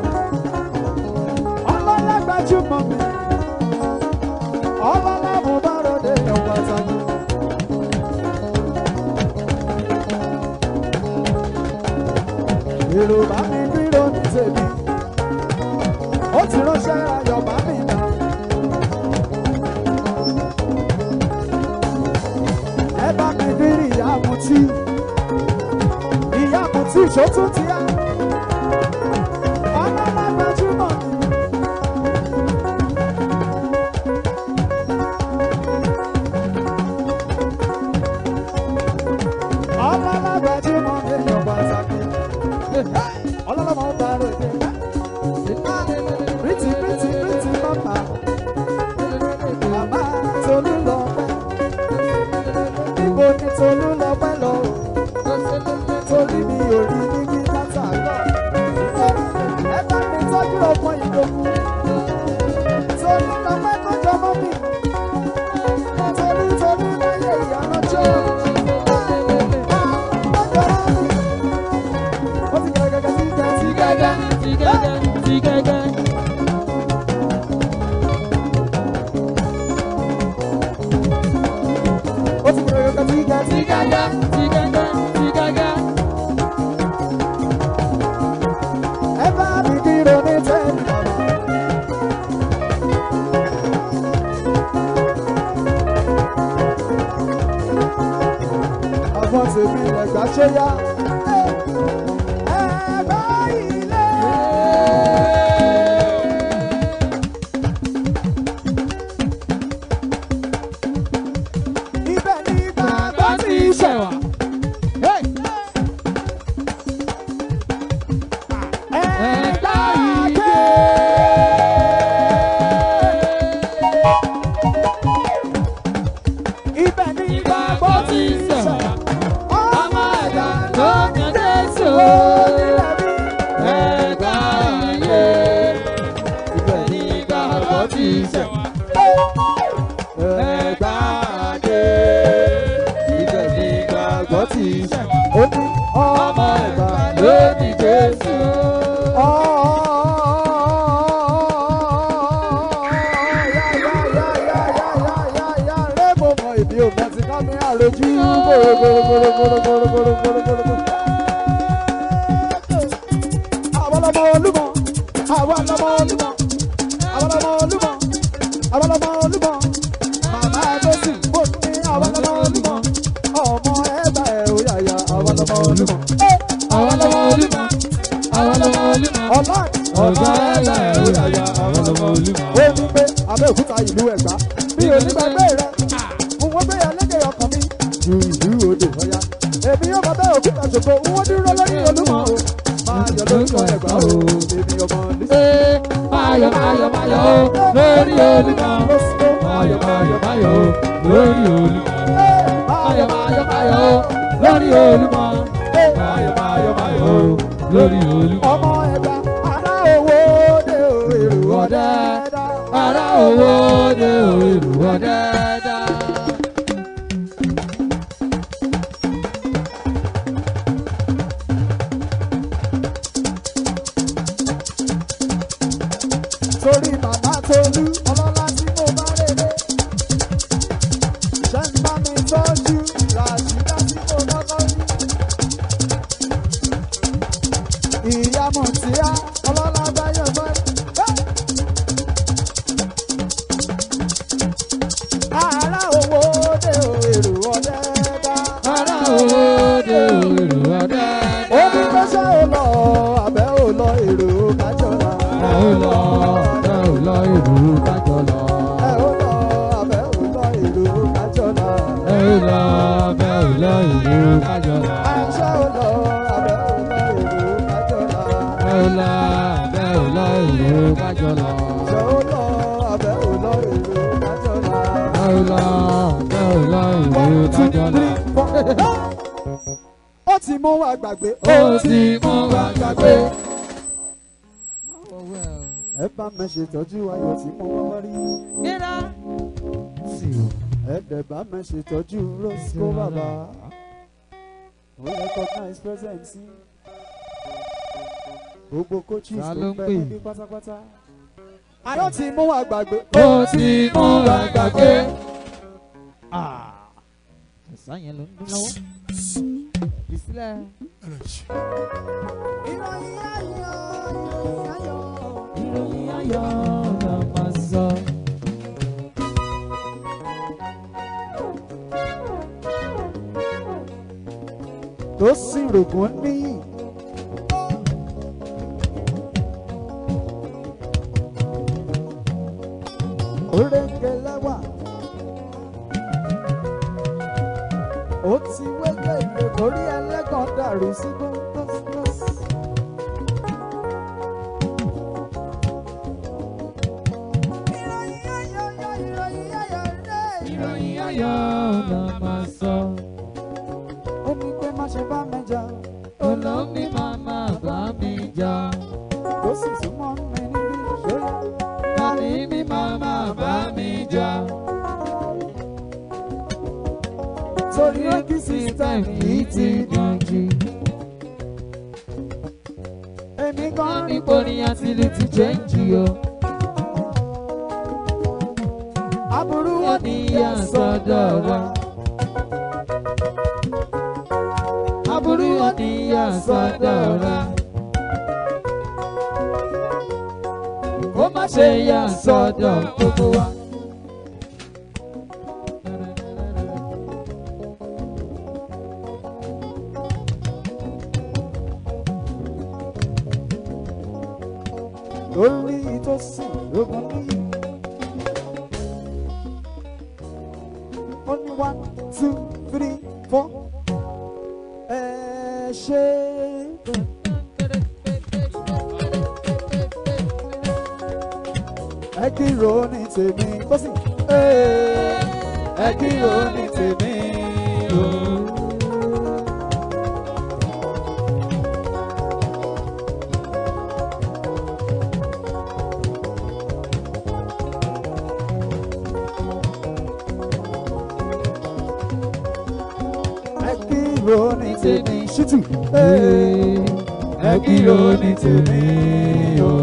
Speaker 1: Ọlọ́lá gbajúmọ̀ mi. Ọlọ́lá mo bá ròde yan pàtàkì. Èrò bá mi dúró ní tèmi. Ó ti ránṣẹ́ ayọ̀ bá mi nà. Ẹ bá mi dírí ìyá Mutí. Ìyá Mutí ìṣótún ti yá. Ọlọ́lá gbajúmọ̀ mi. Ọlọ́lá gbajúmọ̀ mi yan pàtàkì. Ọlọ́lá máa ń bá rẹ̀ dé. Pretty mama. Màmá Tolú lọ pẹ́. Ibo ni Tolú lọ pẹ́ lọ. Torí mi ò rí níbi látà lọ. Ẹ bá mi tọ́jú ọmọ Ìdòwú. Tolú lọ pẹ́ tó jọmọ́ mi. Tolú láyé ìyànà jọ. Ó ti gàgàgà sí gàgà. Ẹ bá mi dúró ní tẹ́lẹ̀ bàbá. Àwọn tèmi ẹ̀gbá ṣe yá. Ẹ̀gbá ilé. Ibẹ̀ ni bàbá ti ṣẹ̀wà. Ẹ̀gbá ilé. Ibẹ̀ ni bàbá ti ṣẹ̀wà. Ọmọ ẹ̀dá ló ń Jésù nílẹ̀ bí. Ẹ̀gbá ilé. Ibẹ̀ ni bàbá ti ṣẹ̀wà. Ẹ̀gbá ilé. Ibẹ̀ ni bàbá ti ṣẹ̀wà. Ó ní ọmọ ẹ̀gbá ló ní Jésù. Rẹ́bù mọ ìbí ò mọ ti ká mi àròjú gbòrògbòrògbòrògbòrògbòrògbòrògbòrò. Àwọn ọmọ Olúmọ, àwọn ọmọ Olúmọ, àwọn ọmọ Olúmọ, àwọn ọmọ Olúmọ. Màmá tó sì bò ní àwọn ọmọ Olúmọ. Ọmọ ẹ̀bà ẹ̀ ò yàyà àwọn ọmọ Olúmọ. Àwọn ọmọ Olúmọ, àwọn ọmọ Olúmọ. Ọ̀gá ẹ̀bà ẹ̀ ò yàyà àwọn ọmọ Olúmọ. Ó ní pé Abẹ́òkúta ìlú Ẹ̀gbá mi ò ní gbàgbé rẹ̀. Wọ́n gbé ẹlẹ́gẹ̀ ọkàn mi ju ìlú Odò Ọya. Èmi yóò máa Abẹ́òkúta ṣògo, wọ́n dúró lórí Olúmọ o. Máa yọ̀ lórúkọ Ẹ̀gbá o, èmi ọmọ nísìnyí.
Speaker 2: Máyọ̀ lórí Olúmọ. Máyọ̀ lórí Olúmọ. Máyọ̀ lórí Olúmọ. Máyọ̀ lórí Olúmọ.
Speaker 1: Ọmọ Ẹ̀gbá ará owó dé o, èrò ọ̀dẹ́dá.
Speaker 2: Ará owó dé o, èrò ọ̀dẹ́dá.
Speaker 1: Torí màmá Tolú ọlọ́lá tí mo bá rere. Ṣé ń bá mi tọ́jú Ràṣídá tí mo lọ́kọ́ rí? Ìyá Mùtíá ọlọ́lá báyọ̀ báyọ̀. Ará owó dé o, èrò ọ̀dẹ́dá.
Speaker 2: Ará owó dé o, èrò ọ̀dẹ́dá.
Speaker 1: Ó ní pẹ́sẹ́ ò lọ, àbẹ́ ò lọ, èrò kájọra.
Speaker 2: Ẹ ò lọ èrò kájọlọ.
Speaker 1: Ẹ ò lọ, àbẹ́ ò lọ, èrò kájọra.
Speaker 2: Ẹ ò lọ èrò kájọlọ.
Speaker 1: Àṣẹ ò lọ, àbẹ́ ò lọ, èrò kájọra.
Speaker 2: Ẹ ò lọ èrò kájọlọ.
Speaker 1: Ṣé ó lọ, àbẹ́ ò lọ, èrò kájọra.
Speaker 2: Ẹ ò lọ èrò kájọlọ.
Speaker 1: Ó ti mú wa gbàgbé.
Speaker 2: Ó ti mú wa gbàgbé.
Speaker 1: Ẹ bá mi ṣètọ́jú ayọ̀ tí mo wọ́n rí. Ẹ dẹ̀ bá mi ṣètọ́jú Rosco bàbá. We recognize presence. Gbogbo coaches
Speaker 2: Ta
Speaker 1: tó
Speaker 2: ló ń
Speaker 1: bẹ
Speaker 2: pè?
Speaker 1: níbí pátápátá. Ayọ̀ ti mú wa gbàgbé.
Speaker 2: Ó ti mú wa gbàgbé. Ẹ̀sán yẹn ló ń dún lọ́wọ́. Ìsílẹ̀.
Speaker 1: Ìròyìn ayọ̀, ìròyìn ayọ̀.
Speaker 2: Ìròyìn ayọ̀ la máa sọ.
Speaker 1: Tó sì rògùn níyì. Orengelewa. Ó ti wẹ́lẹ̀ ìgbè kórí ẹlẹ́gàn dàrú sí gbọ́ngbọ́n. Ìròyìn ayọ̀ yọ ìròyìn ayọ̀ rẹ̀.
Speaker 2: Ìròyìn ayọ̀ la máa sọ.
Speaker 1: Ó ní pé má ṣe bá mi jà.
Speaker 2: Olómi màmá bá mi jà.
Speaker 1: Ó sì súnmọ́ mi níbi ìṣe.
Speaker 2: Tani mi màmá bá mi jà.
Speaker 1: Torí ó kí system yìí ti dùn. Èmi gan rí
Speaker 2: Níbo ni àtìlù ti change o?
Speaker 1: aburú
Speaker 2: Wọ́n ní ìyá sọ́dọ̀ wa. Aburú wọ́n ní ìyá sọ́dọ̀ wa. Kó má ṣe yà sọ́dọ̀ gbogbo wa.
Speaker 1: lórí ìtòsí lógún níyì. Ó ní 1, 2, 3, 4. Ẹ ṣe. Ẹ kírò ní tèmi tó sì. Ẹ kírò ní tèmi o. Kírò ní tèmi ṣútù.
Speaker 2: Ẹ kírò ní tèmi o.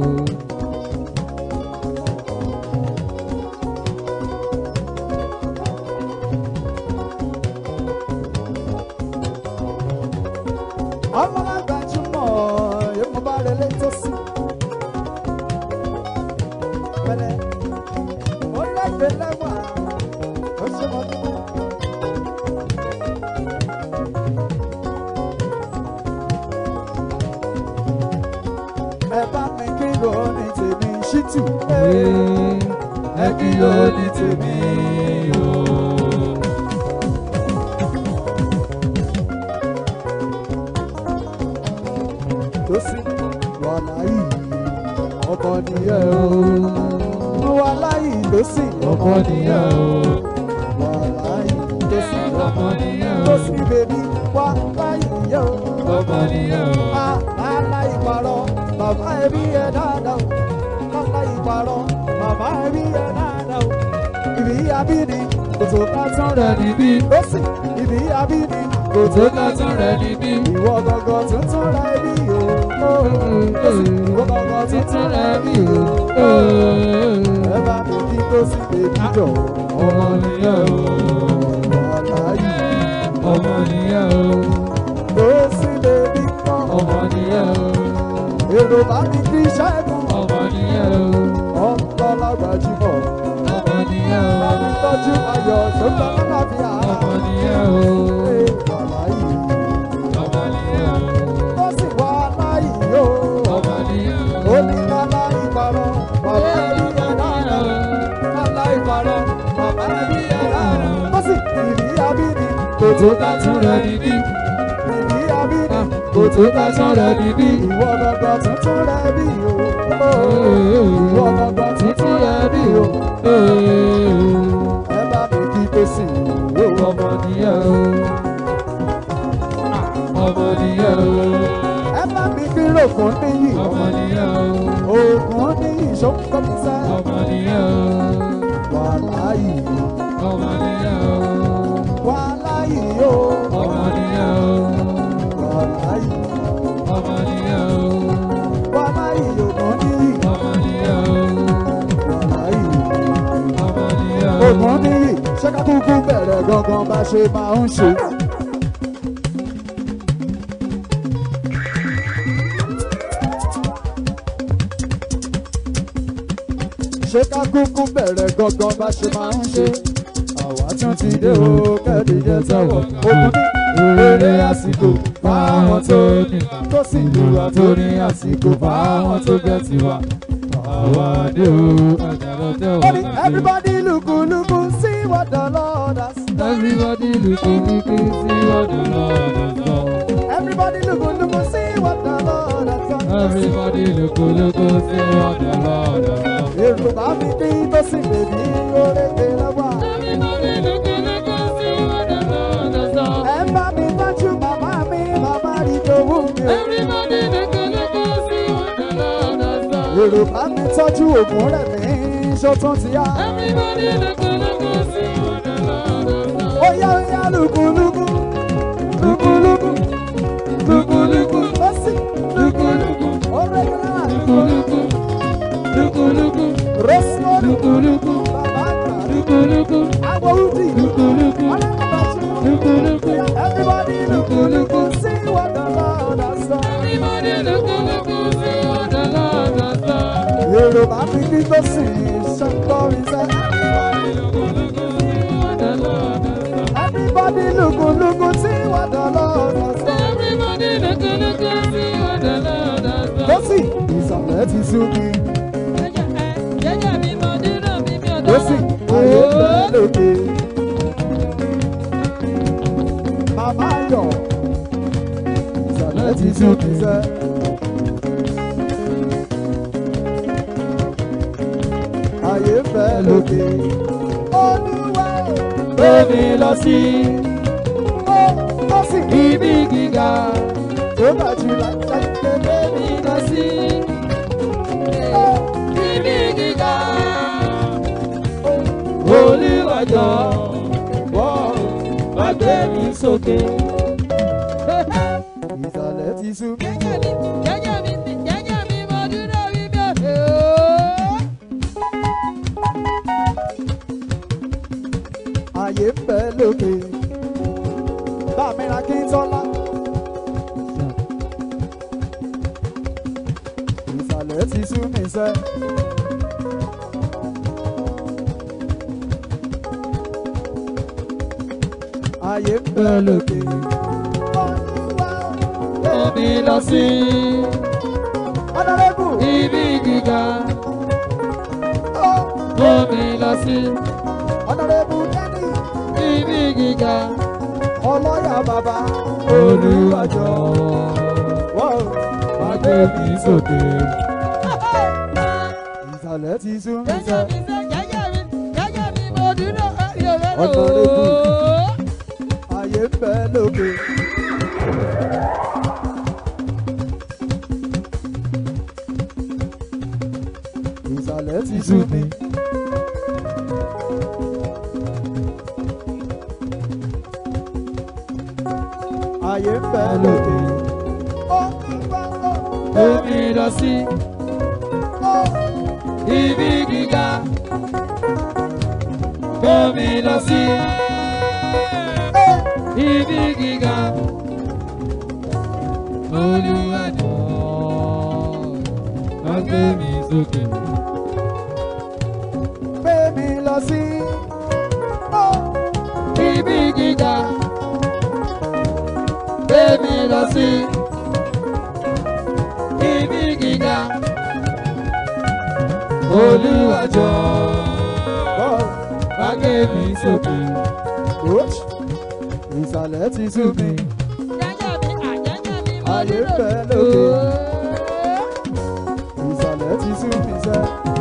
Speaker 1: Ọmọ agbájúmọ̀ yóò mọ bá relé tó sí. Pẹ̀lẹ́, ó lẹ́gbẹ̀ẹ́ lẹ́wà, ó ṣe mọ́ nínú. Ẹ bá mi kírò ní tèmi ṣítù.
Speaker 2: Ẹ kírò ní tèmi o.
Speaker 1: Tó sì wà láyì ọmọ nìyẹn o. Wà láyì tó sì
Speaker 2: Ọmọ nìyẹn o.
Speaker 1: wà láyì tó sì
Speaker 2: Ọmọ nìyẹn o.
Speaker 1: tó sì bèbí wà láyì yẹ o.
Speaker 2: Ọmọ nìyẹn o.
Speaker 1: Láláì parọ́ bàbá ẹbí ẹ dáadáa o. Láláì parọ́ bàbá ẹbí ẹ dáadáa o. Ìbí abíni kò tó ká tán rẹ̀
Speaker 2: níbí.
Speaker 1: ó sì ìbí abíni kò
Speaker 2: Tó
Speaker 1: tó
Speaker 2: ká tán rẹ̀ níbí.
Speaker 1: ìwọ gangan tuntun rẹ̀ bí o. Ó sì ìwọ gangan tuntun rẹ̀ bí o. Ẹ bá mi kí tó sì bèbí jọ.
Speaker 2: Ọmọ nìyẹn o.
Speaker 1: Wà láyì
Speaker 2: Ọmọ nìyẹn o.
Speaker 1: tó sì bèbí kọ́.
Speaker 2: Ọmọ nìyẹn o.
Speaker 1: Èrò bá mi kí ṣẹ́gun.
Speaker 2: Ọmọ nìyẹn o.
Speaker 1: Ọ̀pọ̀ lágbàjúmọ̀.
Speaker 2: Ọmọ nìyẹn o.
Speaker 1: Bá mi tọ́jú ayọ̀ tó ń bá lálàáfíà.
Speaker 2: Ọmọ nìyẹn o.
Speaker 1: Wà láyì
Speaker 2: Ọmọ nìyẹn o.
Speaker 1: tó sì wà láyì o.
Speaker 2: Ọmọ nìyẹn o.
Speaker 1: Ó ní láláì parọ́ bàbá ẹbí ẹ dáadáa. Láláì parọ́ bàbá ẹbí ẹ dáadáa. Ó sì ìbí abíni kò tó ká tún rẹ̀ níbí. Ìbí abíni
Speaker 2: Kò tó ká tán rẹ̀ níbí.
Speaker 1: ìwọ gangan tuntun rẹ̀ bí o. Ìwọ gangan tuntun rẹ̀ bí o. Ẹ bá mi kí tó sì wò.
Speaker 2: Ọmọ nìyẹn o. Ọmọ nìyẹn o.
Speaker 1: Ẹ bá mi kí rògùn níyì.
Speaker 2: Ọmọ nìyẹn o.
Speaker 1: Ògùn níyì ṣókò mi sẹ́.
Speaker 2: Ọmọ nìyẹn o.
Speaker 1: Wà láyì
Speaker 2: Ọmọ nìyẹn o.
Speaker 1: wà láyì o.
Speaker 2: Ọmọ nìyẹn o.
Speaker 1: ṣe máa ń ṣe. ṣé ká kúkú bẹ̀rẹ̀ gangan bá ṣe máa ń ṣe. àwa tún ti dé o kẹ́ẹ̀dìjẹ́ tẹ̀wọ̀. ogun ní eré àsìkò fáwọn tó ní tó sì lù wá tó ní àsìkò fáwọn tó jẹ́ tiwa. àwa dé o àjàlọ tẹ̀wọ̀. everybody lùkù lùkù see what the Lord has done.
Speaker 2: Everybody lùkù lùkù see what the Lord has done.
Speaker 1: Everybody lùkù lùkù see what the Lord has done.
Speaker 2: Everybody lùkù lùkù see what the Lord has done.
Speaker 1: èrò bá mi dín tó sì lè ní orékè lọ́wọ́.
Speaker 2: Everybody lùkù lùkù see what the Lord has done.
Speaker 1: ẹ bá mi tọ́jú màmá mi màmá Idowu mi.
Speaker 2: Everybody lùkù lùkù see what the Lord has done.
Speaker 1: èrò bá mi tọ́jú ògùn rẹ̀ ní ṣótún ti yá.
Speaker 2: Everybody lùkù lùkù see what the Lord has done.
Speaker 1: ó yá lùkù lùkù lùkù lùkù lùkù lùkù ó sì lùkù lùkù ó rẹ̀ náà lùkù lùkù
Speaker 2: Lùkù lùkù
Speaker 1: rọ́sọ̀
Speaker 2: lùkù lùkù
Speaker 1: bàbá àgbà
Speaker 2: lùkù lùkù
Speaker 1: àgbọ̀ òdì
Speaker 2: lùkù lùkù lùkù lùkù.
Speaker 1: everybody lùkù lùkù see what the Lord has done.
Speaker 2: Everybody lùkù lùkù see what the Lord has done.
Speaker 1: èrò bá mi ní tó sì ṣàkọrin sẹ́.
Speaker 2: Everybody lùkù lùkù see what the Lord has done.
Speaker 1: everybody lùkù lùkù see what the Lord has done.
Speaker 2: Everybody lùkù lùkù see what the Lord has done.
Speaker 1: lọ́sì ìsàlẹ̀ ti sú mi.
Speaker 2: Jẹ́jẹ́ mi mọ dúró mi mi ò dára.
Speaker 1: lọ́sì ayé bẹ́ẹ̀ lóde. màmá yọ̀ ìsàlẹ̀ ti sú mi sẹ́. ayé bẹ́ẹ̀ lóde. olúwa
Speaker 2: Gbé mi lọ sí
Speaker 1: ó lọ́sì
Speaker 2: ibi gíga.
Speaker 1: tó bá jù láti
Speaker 2: Gbé mi lọ sí ibi gíga. Olúwa jọ̀ọ́ wá gbé mi sókè.
Speaker 1: ìsàlẹ̀ ti sú mi.
Speaker 2: Jẹ́jẹ́ mi mo dúró mi mi ò dé o.
Speaker 1: ayé ń bẹ lókè. bá mi ra Akintola. ìsàlẹ̀ ti sú mi sẹ́. ayé ń bẹ lókè. olúwa
Speaker 2: Gbé mi lọ sí
Speaker 1: ọ̀dọ́lẹ́kù.
Speaker 2: ibi gíga.
Speaker 1: ó
Speaker 2: Gbé mi lọ sí
Speaker 1: ọ̀dọ́lẹ́kù dẹ́nì.
Speaker 2: ibi gíga.
Speaker 1: ọlọ́yà bàbá.
Speaker 2: Olúwa jọ̀ọ́
Speaker 1: wọ́n
Speaker 2: wá gbé mi sókè.
Speaker 1: ìsàlẹ̀ ti sú mi sẹ́.
Speaker 2: Jẹ́jẹ́ mi mo dúró mi ò fẹ́
Speaker 1: Ọ̀nà
Speaker 2: lò
Speaker 1: rẹ̀
Speaker 2: ó.
Speaker 1: ayé ń bẹ lókè. ìsàlẹ̀ ti sú mi. ayé ń bẹ lókè.
Speaker 2: Gbé mi lọ sí ibi gíga. Gbé mi lọ sí ibi gíga. Olúwa jọ̀ọ́ wá gbé mi sókè.
Speaker 1: gbé mi lọ sí.
Speaker 2: Ibi gíga. Gbé mi lọ sí ibi gíga. Olúwa jọ̀ọ́ wá gbé mi sókè.
Speaker 1: ìsàlẹ̀ ti sú mi. ayé ń bẹ
Speaker 2: Oh.
Speaker 1: lókè. ìsàlẹ̀ ti sú mi sẹ́.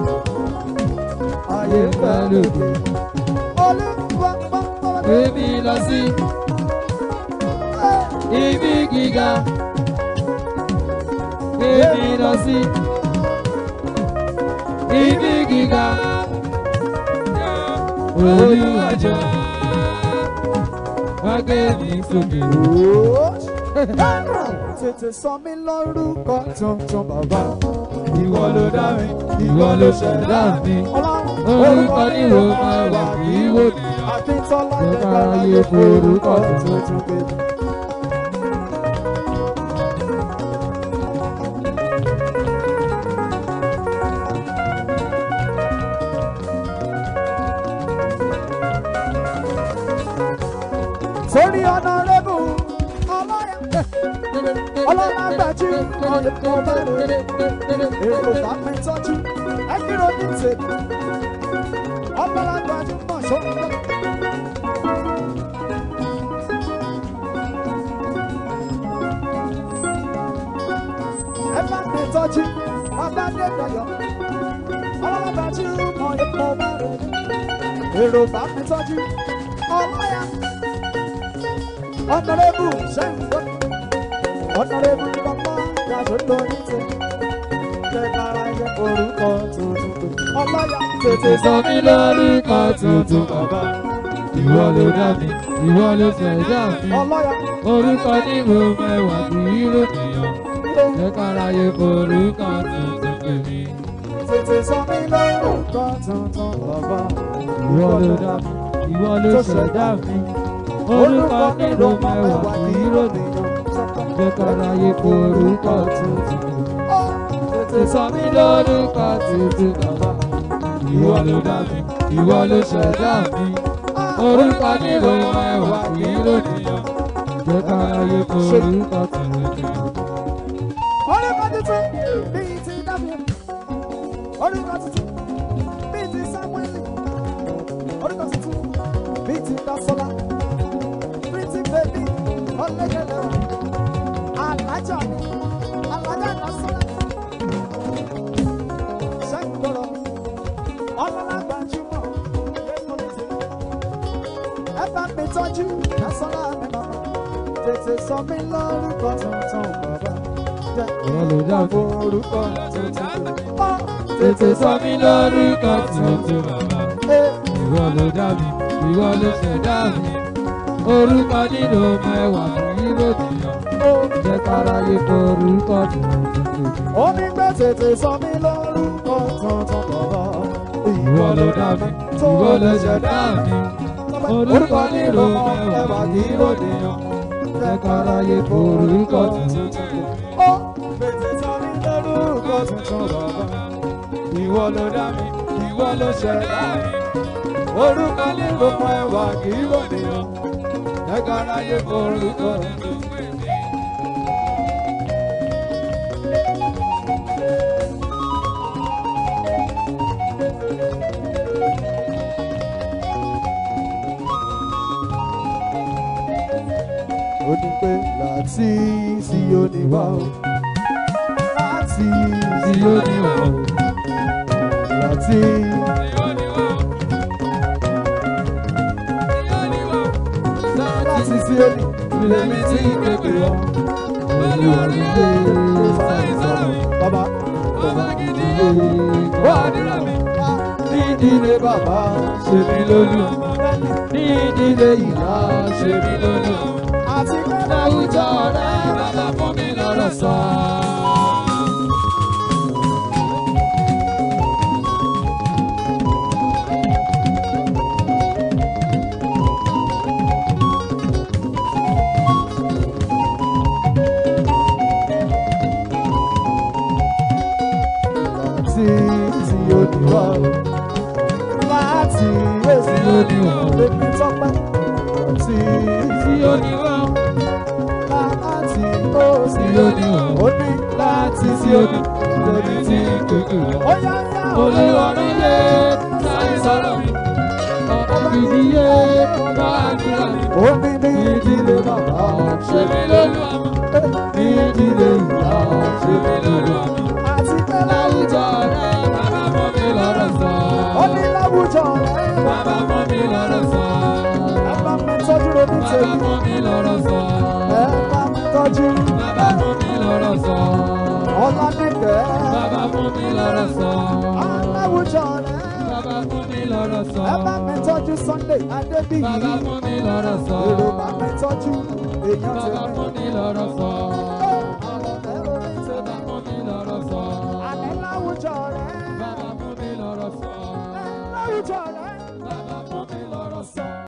Speaker 1: ayé ń bẹ lókè. olúwa
Speaker 2: Gbé mi lọ sí ibi gíga. Gbé mi lọ sí ibi gíga. Olúwa jọ̀ọ́ wá gbé mi sókè.
Speaker 1: tètè sọ mí lórúkọ tuntun bàbá.
Speaker 2: Ìwọ ló dá mi, ìwọ ló ṣẹ̀dá mi.
Speaker 1: Ọlọ́run
Speaker 2: Orúkọ ní wo máa wà kí wò ní
Speaker 1: Akintola jẹ́ káráyé forúkọ tuntun pé. Sórí ọ̀nàrẹ́bù ọlọ́lá gbàjú ọ̀yẹ̀kọ̀ bẹ̀rẹ̀ èrò bá mi tọ́jú ẹgbẹ́rún ní tèmi ọlọ́lá gbàjú mọ̀ sókè. Ẹ bá mi tọ́jú bàbá Adédayọ̀ ọlọ́lá gbàjú ọ̀yẹ̀kọ̀ bẹ̀rẹ̀ èrò bá mi tọ́jú ọlọ́yà. Honorable Shango, Honorable Papa, Yàtọ̀ lórí tẹ̀. Jẹ́ káráyé forúkọ tuntun. Ọlọ́yà
Speaker 2: tètè sọ mí lórúkọ tuntun bàbá. Ìwọ ló dá mi, ìwọ ló ṣẹ̀dá mi.
Speaker 1: ọlọ́yà
Speaker 2: Orúkọ ní mo mẹ́wàá kì í rògbìyàn. Jẹ́ káráyé forúkọ tuntun pè mí.
Speaker 1: tètè sọ mí lórúkọ tuntun bàbá.
Speaker 2: Ìwọ ló dá mi, ìwọ ló ṣẹ̀dá mi. Orúkọ ní mo mẹ́wàá kì í rògbìyàn. Jẹ́ káráyé forúkọ tuntun pè mí. Tètè sọ mí lórúkọ tuntun bàbá. Ìwọ ló dá mi, ìwọ ló ṣẹ̀dá mi. Orúkọ ní mo mẹ́wàá kì í rògbìyàn. Jẹ́ káráyé forúkọ tuntun pè mí.
Speaker 1: Orúkọ tuntun bíi ti Dábìá. Orúkọ tuntun bíi ti Sámúẹ́lì. Orúkọ tuntun bíi ti Dásọ́lá. Pretty baby ọlẹ́gẹ̀lẹ̀ wa. Alájà ni alájà Dásọ́lá. Ṣẹ́gbọ̀rọ̀ ọlọ́lá gbajúmọ̀ lẹ́kọ̀ọ́ ní ti. Ẹ bá mi tọ́jú Dásọ́lá mi bàbá. Tètè sọ mí lórúkọ tuntun bàbá.
Speaker 2: Ìwọ ló dá mi.
Speaker 1: Orúkọ tuntun.
Speaker 2: Tètè sọ mí lórúkọ tuntun bàbá. Ìwọ ló dá mi, ìwọ ló ṣẹ̀dá mi. Orúkọ nínú mẹ́wàá kì í rògbìyàn. Jẹ́ káráyé forúkọ tuntun pè mí.
Speaker 1: Ó ní pé tètè sọ mí lórúkọ tuntun bàbá.
Speaker 2: Ìwọ ló dá mi, ìwọ ló ṣẹ̀dá mi. Orúkọ nínú mẹ́wàá kì í rògbìyàn. Jẹ́ káráyé forúkọ tuntun pè mí.
Speaker 1: Ó tètè sọ mí lórúkọ tuntun bàbá.
Speaker 2: Ìwọ ló dá mi, ìwọ ló ṣẹ̀dá mi.
Speaker 1: Orúkọ nínú mẹ́wàá kì í
Speaker 2: rògbìyàn. Jẹ́ káráyé forúkọ tuntun pè mí.
Speaker 1: ó ní pé láti Síónì wá o. Láti
Speaker 2: Síónì wá o.
Speaker 1: Láti láti Síónì lèmi tí kéèké wá.
Speaker 2: Olúwa ló gbé sáìsọ̀rọ̀.
Speaker 1: Bàbá
Speaker 2: Bàbá gidi wá dúró mi.
Speaker 1: ní ìdílé bàbá
Speaker 2: Ṣé mi lólu ọmọ? Ní ìdílé ìyá ṣe mi lólu ọmọ.
Speaker 1: àti pé
Speaker 2: Láwùjọ rẹ̀ bàbá fún mi lọ́rọ̀ sọ.
Speaker 1: láti Síónì wá o. Láti
Speaker 2: Síónì wá o.
Speaker 1: lèmi tọ́pẹ́. Láti
Speaker 2: Síónì wá o.
Speaker 1: láti
Speaker 2: Síónì wá o.
Speaker 1: ó ní láti
Speaker 2: Síónì
Speaker 1: Síónì
Speaker 2: lèmi tí kékeré wá.
Speaker 1: ó yá yá
Speaker 2: Olúwa ló gbé sáìsọ̀rọ̀ mi. Bàbá gidi yé wá dúró mi.
Speaker 1: ó ní ní ìdílé bàbá
Speaker 2: Ṣé mi lólu ọmọ? Ní ìdílé ìyá ṣe mi lólu ọmọ.
Speaker 1: àti pé
Speaker 2: Láwùjọ rẹ̀ bàbá fún mi lọ́rọ̀ sọ.
Speaker 1: ó ní láwùjọ rẹ̀
Speaker 2: Bàbá fún mi lọ́rọ̀ sọ.
Speaker 1: ẹ bá mi tọ́jú lóní
Speaker 2: Bàbá
Speaker 1: tèmi
Speaker 2: fún mi lọ́rọ̀ sọ.
Speaker 1: ẹ bá mi tọ́jú
Speaker 2: Bàbá fún mi lọ́rọ̀ sọ.
Speaker 1: Ọlánìkẹ́
Speaker 2: Bàbá fún mi lọ́rọ̀ sọ.
Speaker 1: láwùjọ rẹ̀
Speaker 2: Bàbá fún mi lọ́rọ̀ sọ.
Speaker 1: ẹ bá mi tọ́jú Sunday Adébíyì
Speaker 2: Bàbá fún mi lọ́rọ̀ sọ.
Speaker 1: èrò bá mi tọ́jú èèyàn
Speaker 2: Bàbá
Speaker 1: tèmi
Speaker 2: fún mi lọ́rọ̀ sọ.